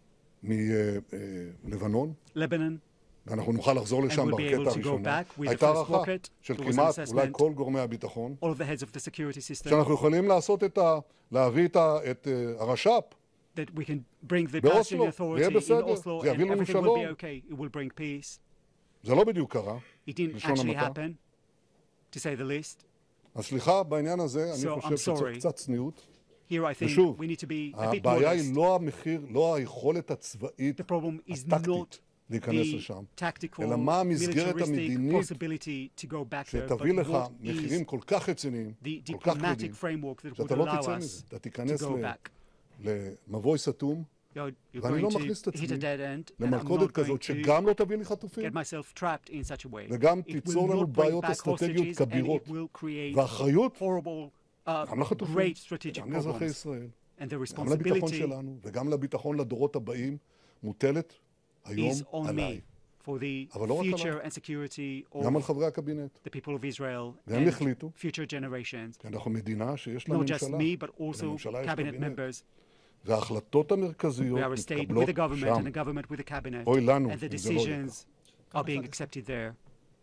מלבנון, Lebanon, ואנחנו נוכל לחזור לשם we'll be ברקטה able to go הראשונה. back with the הייתה first הערכה rocket. של There was an כמעט אולי assessment. כל גורמי הביטחון, all of the heads of the security system, שאנחנו יכולים לעשות להביא את הרש"פ that we can bring the באוסלו, Palestinian יהיה Authority in בסדר, Oslo זה and יביא לנו everything will be שלום. okay. It will bring peace. זה לא בדיוק קרה, It didn't בלשון actually המעטה. happen, to say the least. אז סליחה, בעניין הזה, So, אני I'm חושב שצריך sorry. קצת צניעות. Here I think ושוב, we need to be a bit הבעיה היא modest. לא המחיר, לא היכולת הצבאית The problem is הטקטית not להיכנס the לשם, tactical, אלא מה המסגרת militaristic המדינית possibility to go back there, שתביא but לך what מחירים is כל כך רציניים, the כל כך כבדים, diplomatic framework that would שאתה לא allow תצא us מזה. אתה to תיכנס go back. למבוי סתום, you're ואני לא going מכניס את to hit עצמי a dead end, and I'm למלכודת not כזאת going to שגם לא תביא לי חטופים, get myself trapped in such a way. וגם It will תיצור לנו not bring בעיות back אסטרטגיות hostages, and כבירות. it will create ואחריות horrible, גם לחטופים, great strategic גם לאזרחי problems. ישראל, And the גם לביטחון responsibility שלנו וגם לביטחון לדורות הבאים מוטלת היום is on עליי. me for the אבל לא רק future עליי. and security גם על of חברי הקבינט. the people of Israel והם and החליטו, future generations. כי אנחנו מדינה שיש לה Not just ממשלה, me, but also ולממשלה יש cabinet קבינט. members. וההחלטות המרכזיות We are a state מתקבלות with a government שם. and a government with a cabinet. אוי לנו, And the אם זה לא יהיה decisions are being accepted there.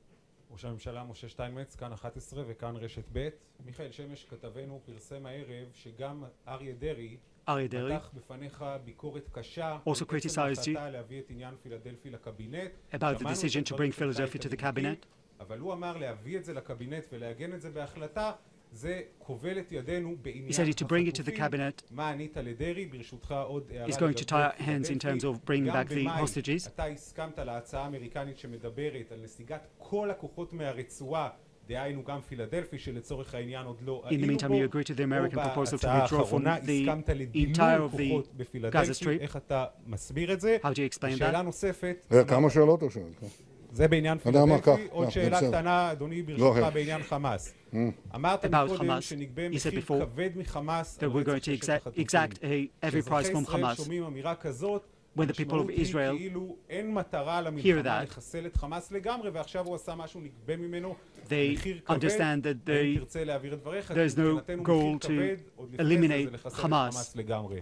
ראש הממשלה משה שטיינמץ, כאן 11 וכאן רשת ב'. מיכאל שמש כתבנו פרסם הערב שגם אריה דרעי Aryeh Deri פתח בפניך ביקורת קשה also על עצם criticized you ההחלטה להביא את עניין פילדלפי לקבינט. about the שמענו את decision to הדברים bring שלך Philadelphia to the התענייתי, cabinet. אבל הוא אמר להביא את זה לקבינט ולעגן את זה בהחלטה, זה כובל את ידינו בעניין He said to bring it to the החטופים. cabinet. מה ענית לדרעי? ברשותך עוד הערה He's going to tie our hands in terms of bringing גם back the במאי hostages. אתה הסכמת להצעה האמריקנית שמדברת על נסיגת כל הכוחות מהרצועה, דהיינו גם פילדלפי, שלצורך העניין עוד לא In the היינו meantime, בו. you agreed to the American proposal to בהצעה withdraw from האחרונה the הסכמת לדילול entire of the כוחות Gaza בפילדלפי. Strip. איך אתה מסביר את זה? How do you explain שאלה that? נוספת, כמה שאלות עכשיו? זה בעניין אתה יודע מה, פילדלפי. קח, עוד קח, שאלה בסדר. קטנה, אדוני, לא, ברשותך, אחר. בעניין חמאס. אמרת About מקודם Hamas. שנגבה You said מחיר before כבד מחמאס that על we're going רצח to ששת החטופים. exact a heavy price אזרחי from ישראל Hamas. שומעים אמירה כזאת, When the people of המשמעות היא Israel כאילו אין מטרה hear למלחמה that. לחסל את חמאס לגמרי, ועכשיו הוא עשה משהו, נגבה ממנו They מחיר כבד. understand that אם they, תרצה להעביר את דבריך, there's no מבחינתנו מחיר goal כבד, to עוד לפני זה, eliminate זה לחסל את חמאס. חמאס לגמרי.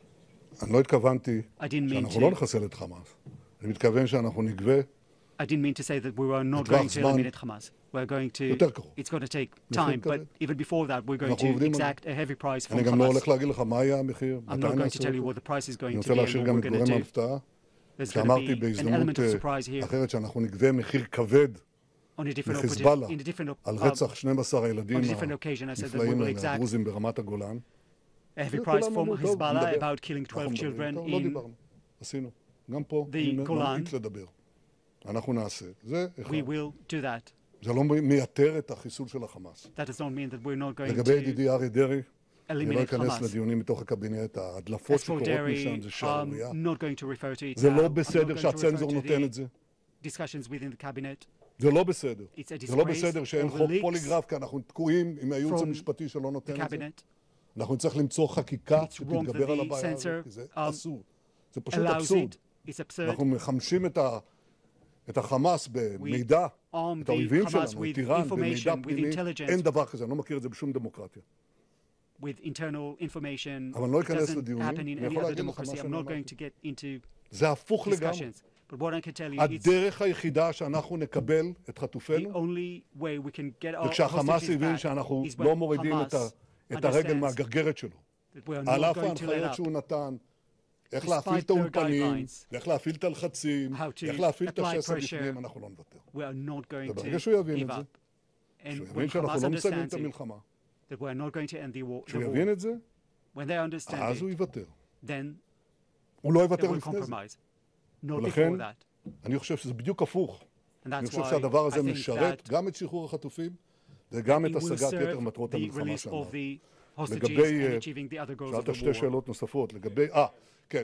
אני לא התכוונתי I didn't mean שאנחנו לא to, נחסל את חמאס. אני מתכוון שאנחנו נגבה I didn't mean to say that we were not בטווח going to זמן eliminate Hamas. We're going to, יותר קרוב. it's going to take מחיר time, כבד. but even before that, we're going אנחנו to עובדים על exact a heavy price from אני גם לא Hamas. הולך להגיד לך מה יהיה המחיר, I'm מתי not going to נעשה tell you אותו. what the price is אני going רוצה to be and להשאיר what גם we're את going גורם to do. ההפתעה, There's going to שאמרתי be an בהזדמנות element of surprise here אחרת שאנחנו נגבה מחיר כבד on a different לחיזבאללה in a different על רצח 12 הילדים on a different occasion. I said that we הנפלאים will האלה, exact הדרוזים ברמת הגולן. a heavy זה price כולם from אמרו, טוב, Hezbollah נדבר. about killing 12 אנחנו מדברים. children טוב, לא in דיברנו, עשינו. גם פה, the אני Golan. ממעיט לדבר. אנחנו נעשה. זה אחד. we will do that. זה לא מייתר את החיסול של החמאס. That does not mean that we're not going לגבי to ידידי אריה דרעי, אני לא eliminate אכנס Hamas. לדיונים מתוך הקבינט, ההדלפות As for שקורות Derry, משם זה שערורייה. not going to refer to it זה now. לא I'm not בסדר going to שהצנזור refer to נותן the את זה. discussions within the cabinet. זה לא בסדר. It's a זה לא disgrace בסדר שאין over חוק leaks פוליגרף, כי אנחנו תקועים עם הייעוץ from המשפטי שלא The נותן את זה. cabinet אנחנו נצטרך למצוא חקיקה It's wrong שתתגבר that על the הבעיה censor, הזאת, כי זה um, אסור. זה פשוט allows אבסורד. it. It's absurd. אנחנו מחמשים את החמאס במידע, arm את the האויבים Hamas שלנו, with את איראן, במידע information, with פנימי. intelligence, אין דבר כזה, אני לא מכיר את זה בשום דמוקרטיה. with internal information. אבל אני לא It אכנס doesn't לדיונים. happen in אני any יכול other להגיד לך מה democracy. I'm שאני not going אמרתי. to get into זה הפוך לגמרי. discussions. But what I can tell you, it's הדרך היחידה שאנחנו נקבל את the חטופינו, only way we can get our וכשהחמאס hostages הבין back שאנחנו is when לא מורידים Hamas את הרגל understands מהגרגרת שלו. that we are על not אף going to let ההנחיות up. שהוא נתן, איך Despite להפעיל את their האולפנים, guidelines, איך להפעיל את הלחצים, how to איך להפעיל את apply השסע pressure. בפנים, אנחנו לא נוותר. We are not going וברגע to שהוא יבין give את זה, up. And כשהוא when יבין שאנחנו Hamas לא מסיימים understands את it, המלחמה, that we are not going to end the war, כשהוא יבין את זה, when they understand אז הוא it, יוותר. then הוא לא they יוותר will לפני זה. compromise. Not ולכן, before that. אני חושב שזה בדיוק הפוך. And אני that's חושב why שהדבר I הזה think משרת that גם את שחרור החטופים וגם את it will השגת יתר serve מטרות the המלחמה release שלנו. of the hostages לגבי, and achieving the other goals of שאלת the שתי war. שאלות נוספות. לגבי, כן.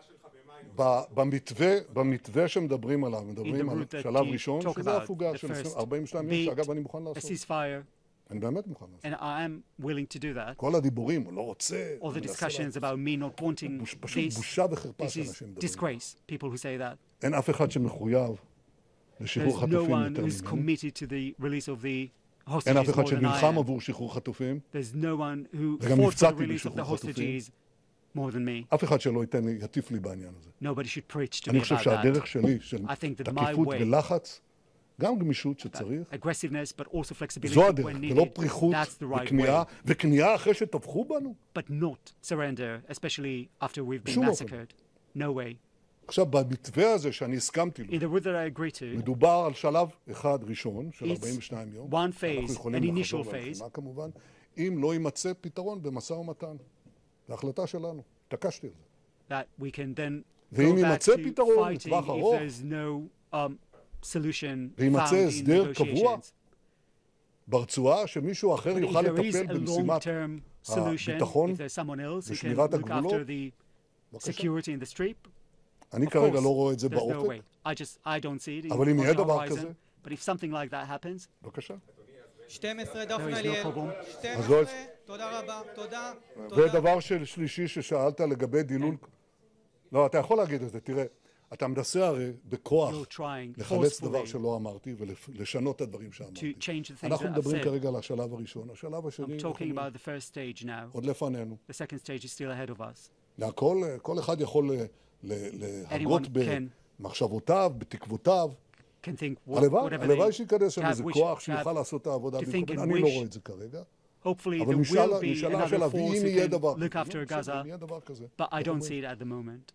במתווה שמדברים עליו, מדברים the על route that שלב you ראשון, talk שזה about, הפוגה the של first 42 ימים, שאגב אני מוכן A לעשות. ceasefire, אני באמת מוכן לעשות. and I am willing to do that. כל הדיבורים, הוא לא רוצה. All הוא the מנסה discussions לעשות. about me not wanting פשוט this, בושה וחרפה this שאנשים is מדברים. disgrace, people who say that. אין אף אחד שמחויב לשחרור There's no חטופים one יותר who's ממני. committed to the release of the אין אף hostages אחד more than I שנלחם am. עבור שחרור חטופים. There's no one who וגם fought for the נפצעתי release of the בשחרור חטופים. hostages more than me. אף אחד שלא יטיף לי בעניין הזה. Nobody should preach to אני me חושב about שהדרך that. שלי, של I think that my תקיפות way, ולחץ, גם גמישות שצריך, aggressiveness but also flexibility זו הדרך, when ולא needed, פריחות that's the right וכניעה, way. וכניעה אחרי שטבחו בנו. But not surrender, especially after we've been בשום אופן. massacred. No way. עכשיו, במתווה הזה שאני הסכמתי לו, In the route that I agree to, מדובר על שלב אחד ראשון, של It's 42 יום, one שאנחנו phase, יכולים an לחזור initial phase. ללחימה כמובן, אם לא יימצא פתרון במשא ומתן. זו החלטה שלנו, התעקשתי על זה. that we can then ואם go back יימצא to פתרון fighting לטווח if ארוך, there's no solution ויימצא found in הסדר קבוע, negotiations. ברצועה שמישהו אחר But if יוכל there is לטפל a במשימת long-term solution, הביטחון if there's someone else who can ושמירת look הגבולות, after the בבקשה. security in the street. אני Of כרגע course, לא רואה את זה there's no באופק. way. I don't see it אבל אם on יהיה the דבר horizon. כזה? But if something like that happens, בבקשה. 12, There דפנה is no ליאל. problem. 12, תודה רבה, תודה. ודבר שלישי ששאלת לגבי דילול... לא, אתה יכול להגיד את זה, תראה. אתה מנסה הרי בכוח you're trying לחלץ דבר forcefully שלא אמרתי ולשנות את הדברים to שאמרתי. change the things אנחנו that I've מדברים said. כרגע על השלב הראשון. השלב השני, I'm talking about the first stage now. עוד לפנינו. The second stage is still ahead of us. כל אחד יכול להגות Anyone can- במחשבותיו, בתקוותיו. Can think הלוואי שייכנס שם to have איזה wish- כוח to שיוכל have- לעשות את העבודה to think במקומנו. and אני לא wish. רואה את זה כרגע. Hopefully אבל there will be נשאלה another השאלה, force ואם who יהיה can דבר look כזה. after Gaza, אם יהיה דבר כזה. but I don't see it at the moment.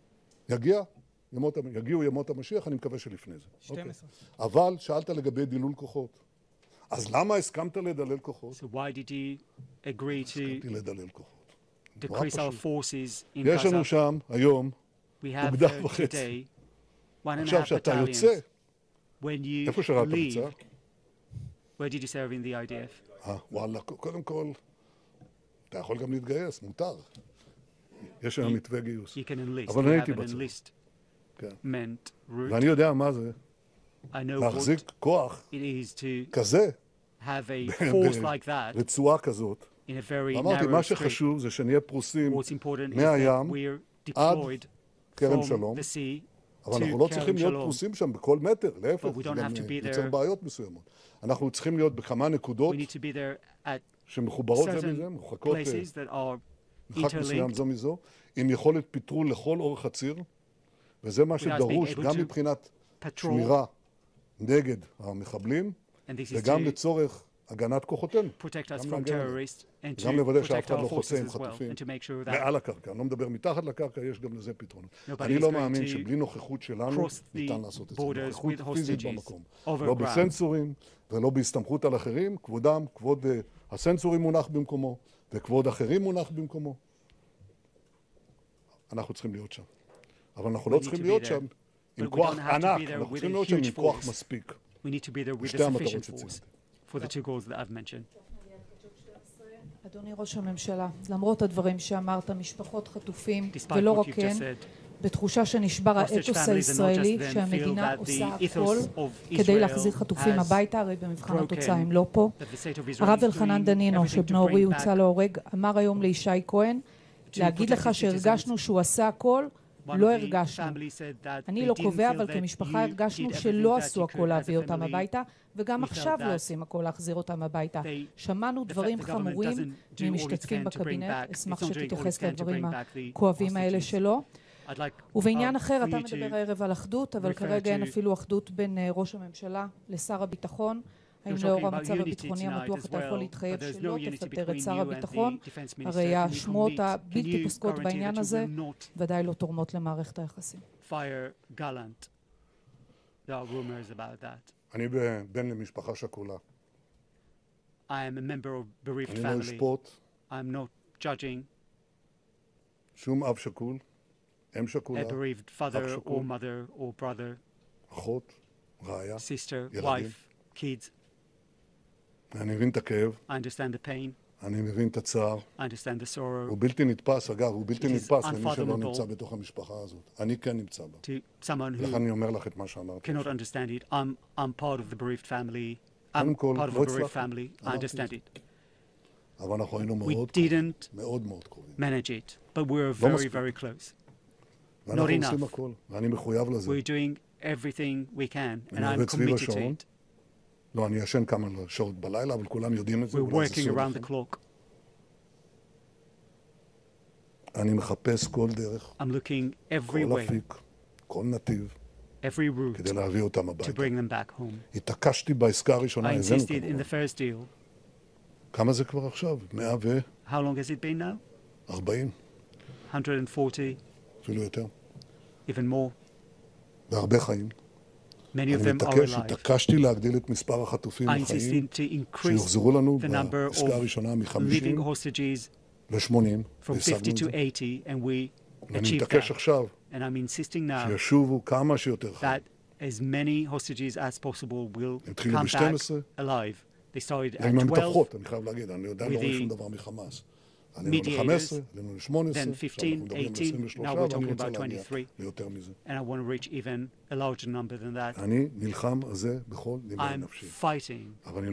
יגיעו ימות המשיח, אני מקווה שלפני זה. 12. אוקיי. אבל שאלת לגבי דילול כוחות. אז למה הסכמת לדלל כוחות? So why did you agree to הסכמתי לדלל כוחות. נורא decrease our פשוט. forces in יש לנו Gaza? שם היום, We have אוגדה there וחצי. today 1.5 עכשיו שאתה battalions. יוצא, When you איפה שירת leave, בצה"ל? where did you serve in the IDF? וואלה, קודם כל, אתה יכול גם להתגייס, מותר. יש היום מתווה גיוס. You can enlist. אבל We אני have הייתי an בצבא. enlist כן. meant route. ואני יודע מה זה, I know להחזיק what כוח it is to כזה, have a force like that ברצועה כזאת. in a very ואמרתי, narrow מה strait. שחשוב זה שנהיה פרוסים What's important is מהים that we're עד deployed כרם from שלום, the sea אבל אנחנו לא to צריכים Kerem להיות Shalom. פרוסים שם בכל מטר, להפך, But we זה don't גם have to be יוצר there. בעיות מסוימות. אנחנו צריכים להיות בכמה נקודות We need to be there at שמחוברות זה certain מזה, מרוחקות places that are מרחק מסוים interlinked זו מזו, עם יכולת פטרול לכל אורך הציר, וזה מה שדרוש being able גם to מבחינת patrol, שמירה נגד המחבלים, and this is וגם to לצורך הגנת כוחותינו. protect us גם from להגן עליהם. terrorists and גם to לוודא שאף protect אחד לא our חוצה forces עם as well, חטופים and to make sure that מעל הקרקע. אני לא מדבר מתחת לקרקע, יש גם לזה פתרונות. Nobody אני is לא going מאמין to שבלי נוכחות שלנו cross the ניתן לעשות את זה. borders נוכחות with פיזית hostages במקום. over לא ground. בסנסורים ולא בהסתמכות על אחרים. כבוד הסנסורים מונח במקומו, וכבוד אחרים מונח במקומו. אנחנו צריכים להיות שם. אבל אנחנו לא need צריכים to be להיות there. שם עם But we כוח don't have to be ענק, there אנחנו with צריכים a להיות שם huge עם כוח force. מספיק. we need to be there with שתי a המטרות sufficient שציינתי. force for the two goals that I've mentioned. אדוני ראש הממשלה, למרות הדברים שאמרת, משפחות חטופים, Despite ולא what רק you've כן, just said, בתחושה שנשבר hostage האתוס families and not הישראלי, just them שהמדינה feel that עושה the הכל ethos of כדי Israel להחזיר חטופים has הביתה, הרי במבחן broken, התוצאה הם לא פה. that the state of Israel הרב is אלחנן doing דנינו, everything to שבנו אורי bring הוצא back להורג, אמר היום לישי כהן, להגיד protect לך his שהרגשנו שהוא עשה הכל, One לא of the הרגשנו. families said that אני they לא didn't קובע, feel אבל that כמשפחה you הרגשנו did everything שלא that עשו you הכל could להביא as a אותם family. הביתה, וגם We felt עכשיו לא that עושים הכל להחזיר אותם הביתה. they- שמענו the fact דברים the government חמורים doesn't do all it ממשתתפים can to bring בקבינט, back- אשמח it's not doing all שתתייחס it can to לדברים bring back the הכואבים האלה hostages. שלו. I'd like ובעניין for אחר, you אתה to מדבר הערב על אחדות, אבל refer כרגע אין to- אפילו אחדות בין ראש הממשלה לשר הביטחון. האם You're לאור talking about המצב unity הביטחוני tonight המתוח as אתה יכול well, להתחייב but there's שלא no unity תפטר את between שר you and הביטחון? the defense minister. הרי Can you השמועות commit- הבלתי can you פוסקות guarantee בעניין that you הזה will not ודאי לא תורמות למערכת היחסים. fire gallant? There are rumors about that. אני בן למשפחה שכולה. I am a member of bereaved אני לא family. אשפוט I'm not judging שום אב שכול, אם שכולה, a bereaved father שכול. or mother or brother, אחות, רעיה. sister, ילדים. wife, kids. אני מבין את הכאב, I understand the pain. אני מבין את הצער. I understand the sorrow. הוא בלתי נתפס, אגב, הוא בלתי It is נתפס למי שלא unfathomable. נמצא בתוך המשפחה הזאת. אני כן נמצא בה. To someone לכן who אני אומר לך את מה שאמרתי. cannot understand it. I'm part of the bereaved family. קודם I'm כל, part of לא a bereaved הצלחנו. family. I אמרתי understand את it. אבל אנחנו היינו We מאוד didn't מאוד מאוד קרובים. manage it, but we're לא very, מספיק. very close. ואנחנו enough. עושים הכל, ואני מחויב לזה. We're doing everything we can, and אני I'm עובד סביב committed to השעון. it. לא, אני ישן כמה שעות בלילה, אבל כולם יודעים את זה. We're אולי זה working סוד around the לכם. clock. אני מחפש כל דרך, I'm looking every כל way, אפיק, כל נתיב, every route כדי להביא אותם to הביתה. bring them back home. התעקשתי בעסקה הראשונה, I הבאנו insisted in כמובן. the first deal. כמה זה כבר עכשיו? 140? How long has it been now? 140, אפילו יותר. even more. והרבה חיים. Many אני of them are מתעקש, alive. התעקשתי להגדיל את מספר החטופים I החיים, insisted to increase שיוחזרו לנו the number בעסקה הראשונה of מ-50 living hostages ל-80, from 50 והשגנו את to זה. 80, and we ואני achieved מתעקש that. עכשיו And I'm insisting now שישובו כמה שיותר חיים. that as many hostages as possible will התחילו come ב-12. back alive. They started עם at 12. המתווכות, אני חייב להגיד, אני יודע, לא with רואה the- שום דבר מחמאס. עלינו mediators, ל-15, עלינו ל-18, then עכשיו 15, אנחנו מדברים 18, ל-23, now we're ואני talking רוצה about להגיע 23. ליותר מזה. and I want to reach even a larger number than that. אני נלחם על זה בכל נימי I'm נפשי. fighting אבל אני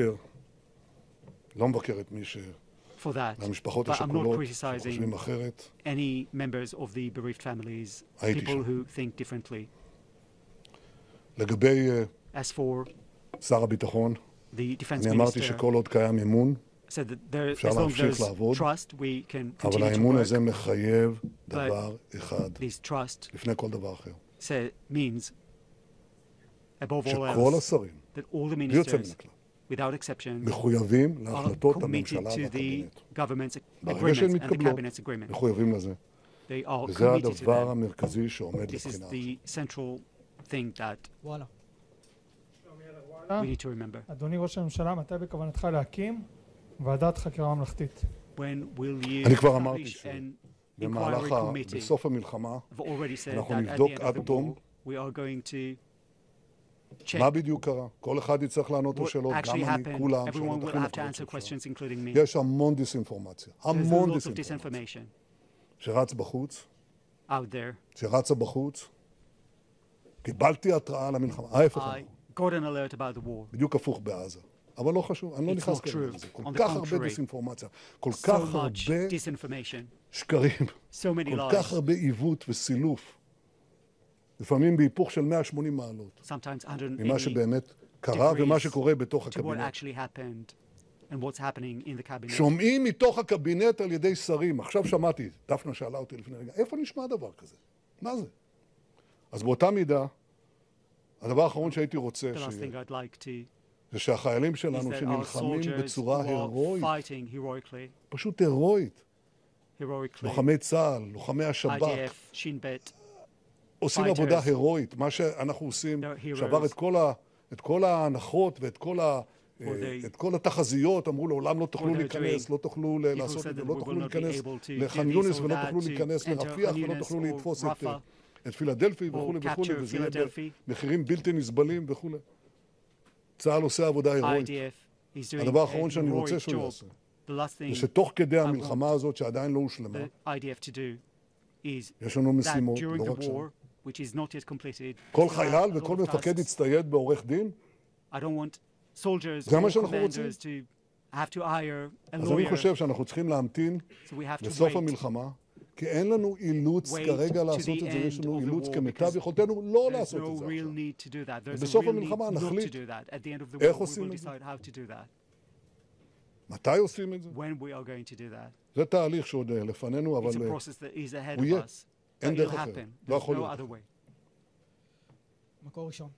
לא מבקר את מי for that, מהמשפחות but I'm not השכולות criticizing שחושבים אחרת. any members of the bereaved families, הייתי people שם. who think differently. לגבי As for שר הביטחון, the defense אני אמרתי minister, שכל עוד קיים אמון, said that there, אפשר as long as להמשיך there's לעבוד, trust, we can אבל continue to האמון work. הזה מחייב דבר אחד, This trust לפני כל דבר אחר. means, above all שכל else, השרים, that all the בלי יוצא מן ministers, הכלל, without exception, מחויבים are להחלטות committed הממשלה to the והקבינט. government's ברגע שהן agreements and the מתקבלות, cabinet's agreement. מחויבים לזה. They are וזה committed to הדבר them. המרכזי שעומד This is לבחינה. the central thing that וואלה. we need to remember. אדוני ראש הממשלה, מתי בכוונתך להקים ועדת חקירה ממלכתית? When will you אני כבר אמרתי establish an inquiry במהלך, committee? בסוף המלחמה, I've already said אנחנו that at נבדוק the end of עד the תום war, we are going to check מה בדיוק קרה. כל אחד יצטרך לענות what לשאלות, גם actually אני, happened. כולם, Everyone שאלות will הכי have to נוקבות answer שאפשר. questions, including me. יש המון דיסאינפורמציה, There's המון lots of דיסאינפורמציה, disinformation שרץ בחוץ, out there. שרצה בחוץ. קיבלתי התראה למלחמה, ההפך, I got an alert about the war. בדיוק הפוך בעזה. אבל לא חשוב, אני לא It's נכנס not כרגע true. לזה. כל On the כך הרבה contrary. דיסאינפורמציה, כל So כך much הרבה disinformation, שקרים, so many כל lies, כך הרבה עיוות וסילוף, לפעמים בהיפוך של 180 מעלות, sometimes ממה 180 שבאמת קרה ומה שקורה בתוך to what הקבינט. actually happened and what's happening in the cabinet. שומעים מתוך הקבינט על ידי שרים. עכשיו שמעתי, דפנה שאלה אותי לפני רגע, איפה נשמע דבר כזה? מה זה? אז באותה מידה, הדבר האחרון שהייתי רוצה The last שיהיה, thing I'd like to זה שהחיילים is שלנו that our שנלחמים soldiers בצורה who are הירואית, fighting heroically, פשוט הירואית, heroically, לוחמי צה"ל, לוחמי השב"כ, IDF, Shin Bet, עושים fighters. עבודה הירואית. מה שאנחנו עושים They're heroes. שבר את כל ההנחות ואת כל התחזיות, אמרו לעולם לא תוכלו they're להיכנס, doing. לא תוכלו People לעשות said את זה, that לא we תוכלו will not be להיכנס able to לח'אן do יונס this or ולא that, תוכלו to להיכנס enter לרפיח Khan ולא Yunis תוכלו or לתפוס Rafah את פילדלפי or וכולי וכולי, capture וזה יהיה Philadelphia. במחירים בלתי נסבלים וכולי. צה"ל עושה עבודה הירואית. IDF is doing הדבר a האחרון שאני רוצה heroic שהוא job. יעשה, The last thing זה שתוך כדי I המלחמה הזאת שעדיין לא הושלמה, the IDF to do is יש לנו that משימות, during לא the רק שם. war, which is not yet completed, כל still have חייל a lot וכל of מפקד tasks. יצטייד בעורך דין, I don't want soldiers זה מה or שאנחנו רוצים. commanders to have to hire a אז אני lawyer, חושב שאנחנו צריכים להמתין so we have to לסוף wait. המלחמה, כי אין לנו אילוץ Wait כרגע to לעשות the את זה, יש end לנו of the אילוץ war כמיטב because יכולתנו לא There's לעשות no את זה real עכשיו. need to do that. There's a ובסוף real need המלחמה not to נחליט do that. At the end of the איך war, we עושים will את זה. decide how to do that. מתי עושים את זה? When we are going to do that. זה תהליך שעוד לפנינו, אבל It's a process that is ahead הוא of יהיה. us. אין But דרך it'll אחרת. happen. לא There's יכול no להיות. other way. מקור ראשון.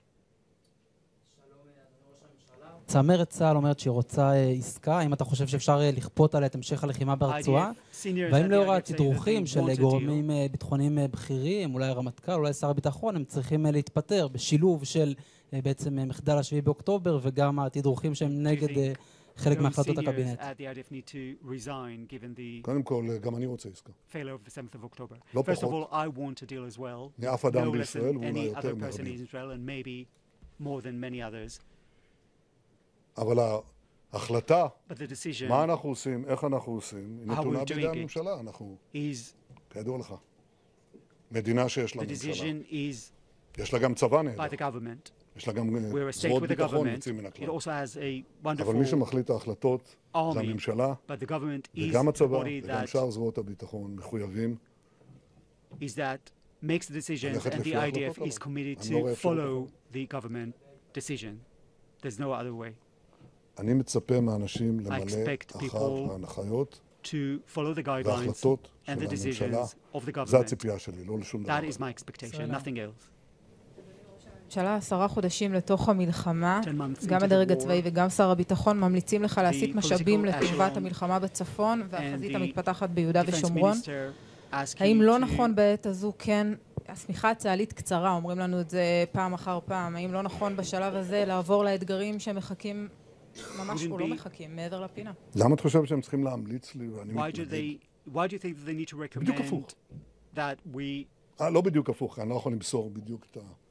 צמרת צה"ל אומרת שהיא רוצה עסקה, האם אתה חושב שאפשר לכפות עליה את המשך הלחימה ברצועה? IDF seniors והאם at the לאור IDF say that התדרוכים they של want a deal. גורמים ביטחוניים בכירים, אולי הרמטכ"ל, אולי שר הביטחון, הם צריכים להתפטר בשילוב של בעצם מחדל ה-7 באוקטובר וגם התדרוכים שהם נגד חלק Those מהחלטות seniors הקבינט? at the IDF need to resign given the קודם כל, גם אני רוצה עסקה. failure of the 7th of October. לא First of פחות. all, I want a deal as well. מאף אדם No less בישראל, than ואולי any יותר other person מרבים. in Israel and maybe more than many others. אבל ההחלטה, But the decision מה אנחנו עושים, איך אנחנו עושים, היא How נתונה we're בידי doing it. הממשלה. אנחנו, is כידוע לך, מדינה שיש לה the ממשלה. decision is יש לה גם צבא by נהדר, the government. יש לה גם We're a state זרועות with a ביטחון government. יוצאים מן It הכלל. also has a אבל מי wonderful שמחליט את ההחלטות זה army. הממשלה, But the government is וגם the הצבא, body וגם that שאר זרועות הביטחון מחויבים is that makes the decisions ללכת and the לפי ההחלטות IDF is הללו. committed אני לא רואה to אפשרות follow the government decision. There's no other way. אני מצפה מאנשים למלא expect אחר people ההנחיות To follow the guidelines וההחלטות and של the הממשלה. decisions of the זה government. הציפייה שלי, לא לשום דבר. That is my expectation, nothing else. הממשלה 10 חודשים לתוך המלחמה, 10 months גם into הדרג the הצבאי war, וגם שר הביטחון ממליצים לך להסיט political משאבים לטובת echelon המלחמה בצפון והחזית the המתפתחת ביהודה defense ושומרון. minister asking האם לא to- נכון בעת הזו כן, השמיכה הצה"לית קצרה, אומרים לנו את זה פעם אחר פעם, האם לא נכון בשלב הזה לעבור לאתגרים שמחכים, ממש Wouldn't או לא be- מחכים, מעבר לפינה? למה את חושבת שהם צריכים להמליץ לי ואני Why do מתנגד? they think that they need to בדיוק הפוך. recommend that we לא בדיוק הפוך, אני לא יכול למסור בדיוק את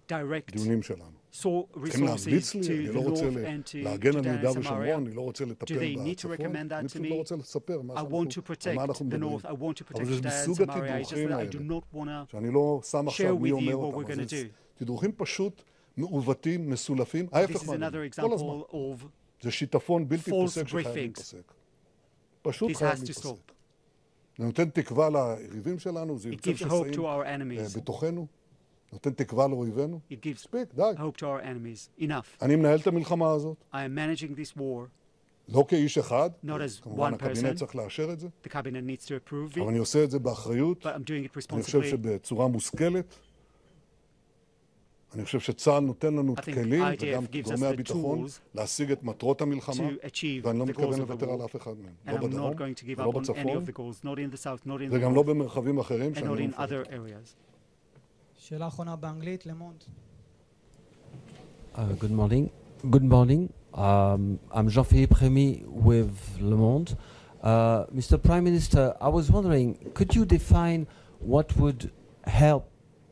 direct דיונים שלנו. צריכים resources להמליץ לי, to אני the לא רוצה north and to להגן על Judea יהודה and ושומרון, Samaria? אני לא רוצה Do לטפל they need to בצפון, recommend אני that to פשוט לא me? רוצה לספר I want to על protect מה אנחנו the מדברים. north, I want to protect אבל זה Judea and מסוג Samaria. It's just התדרוכים that I האלה, do not want to שאני לא שם share עכשיו מי with you אומר what we're אותם, going אבל to זה do. תדרוכים פשוט מעוותים, מסולפים, This ההפך is מהדברים, another כל הזמן. example of זה שיטפון בלתי false פוסק שחייב briefings. להיפסק. פשוט This חייב has to להיפסק. stop. זה נותן תקווה ליריבים שלנו, זה It יוצר gives hope שסעים to our enemies. בתוכנו, נותן תקווה לאויבינו. It gives מספיק, די. hope to our enemies. Enough. אני מנהל את המלחמה הזאת, I am managing this war, לא כאיש אחד, not as כמובן one הקבינט person. צריך לאשר את זה, The cabinet needs to approve אבל it, אני עושה את זה באחריות, but I'm doing it אני חושב responsibly. שבצורה מושכלת, אני חושב שצה"ל נותן לנו I think כלים, IDF וגם gives us גורמי the הביטחון, tools להשיג את מטרות המלחמה, to achieve ואני לא the goals מתכוון of the לוותר על war. אף אחד מהם, And לא I'm בדרום, not going to give ולא up on any בצפון, of the goals, not in the south, not in the וגם לא north, במרחבים אחרים and שאני not לא in מפרט. other areas. שאלה אחרונה באנגלית, למונט. Good morning. Good morning. I'm Jean-Philippe Rémy with Le Monde. Mr. Prime Minister, I was wondering, could you define what would help,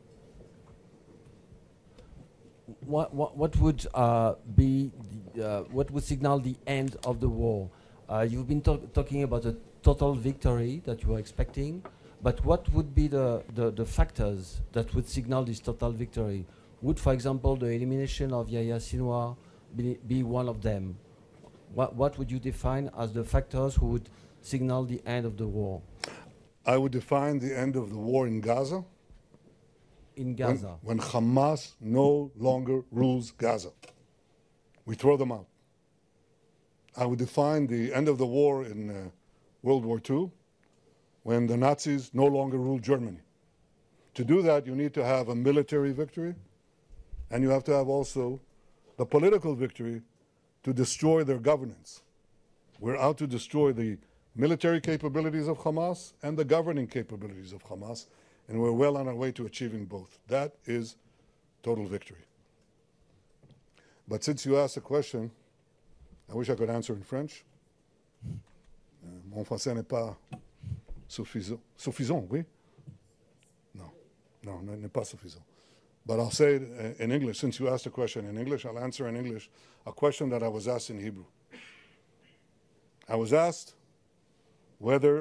what would be, what would signal the end of the war? You've been talking about a total victory that you were expecting, but what would be the factors that would signal this total victory? Would, for example, the elimination of Yahya Sinwar be one of them? What would you define as the factors who would signal the end of the war? I would define the end of the war in Gaza. In Gaza. When Hamas no longer rules Gaza. We throw them out. I would define the end of the war in World War II when the Nazis no longer rule Germany. To do that, you need to have a military victory, and you have to have also the political victory to destroy their governance. We're out to destroy the military capabilities of Hamas and the governing capabilities of Hamas, and we're well on our way to achieving both. That is total victory. But since you asked a question, I wish I could answer in French. Mon français n'est pas suffisant. Suffisant, oui? No, n'est pas suffisant. But I'll say it in English. Since you asked a question in English, I'll answer in English a question that I was asked in Hebrew. I was asked whether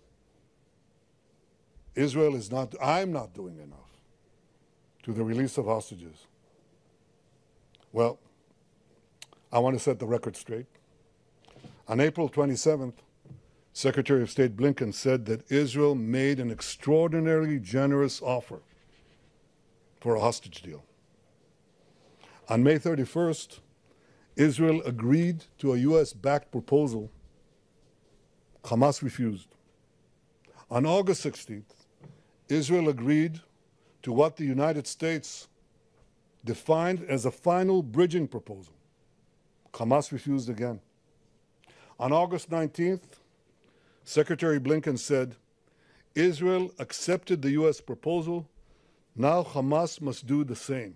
Israel is not, I'm not doing enough to the release of hostages. Well, I want to set the record straight. On April 27th, Secretary of State Blinken said that Israel made an extraordinarily generous offer for a hostage deal. On May 31st, Israel agreed to a US-backed proposal. Hamas refused. On August 16th, Israel agreed to what the United States defined as a final bridging proposal. Hamas refused again. On August 19th, Secretary Blinken said, Israel accepted the US proposal. Now Hamas must do the same.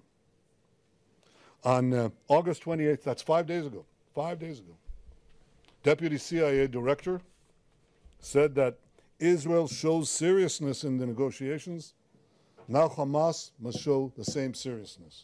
On August 28th, that's 5 days ago, Deputy CIA Director said that Israel shows seriousness in the negotiations. Now Hamas must show the same seriousness.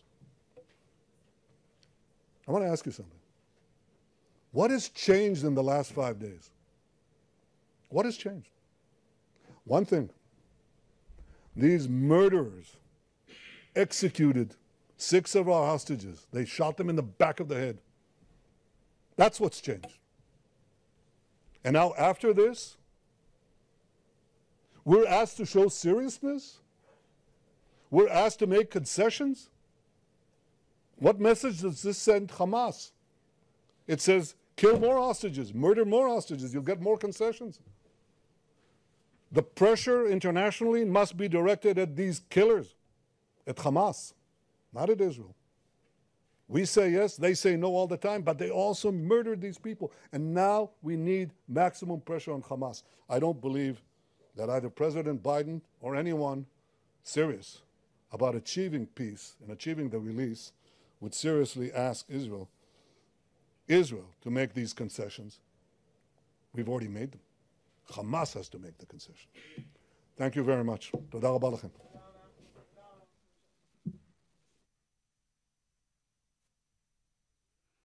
I want to ask you something. What has changed in the last 5 days? What has changed? One thing. These murderers executed 6 of our hostages. They shot them in the back of the head. That's what's changed. And now after this, we're asked to show seriousness? We're asked to make concessions? What message does this send Hamas? It says, kill more hostages, murder more hostages, you'll get more concessions. The pressure internationally must be directed at these killers, at Hamas, not at Israel. We say yes, they say no all the time, but they also murdered these people. And now we need maximum pressure on Hamas. I don't believe that either President Biden or anyone serious about achieving peace and achieving the release would seriously ask Israel to make these concessions. We've already made them. Hamas has to make the concession. Thank you very much. Toda rabba lachem.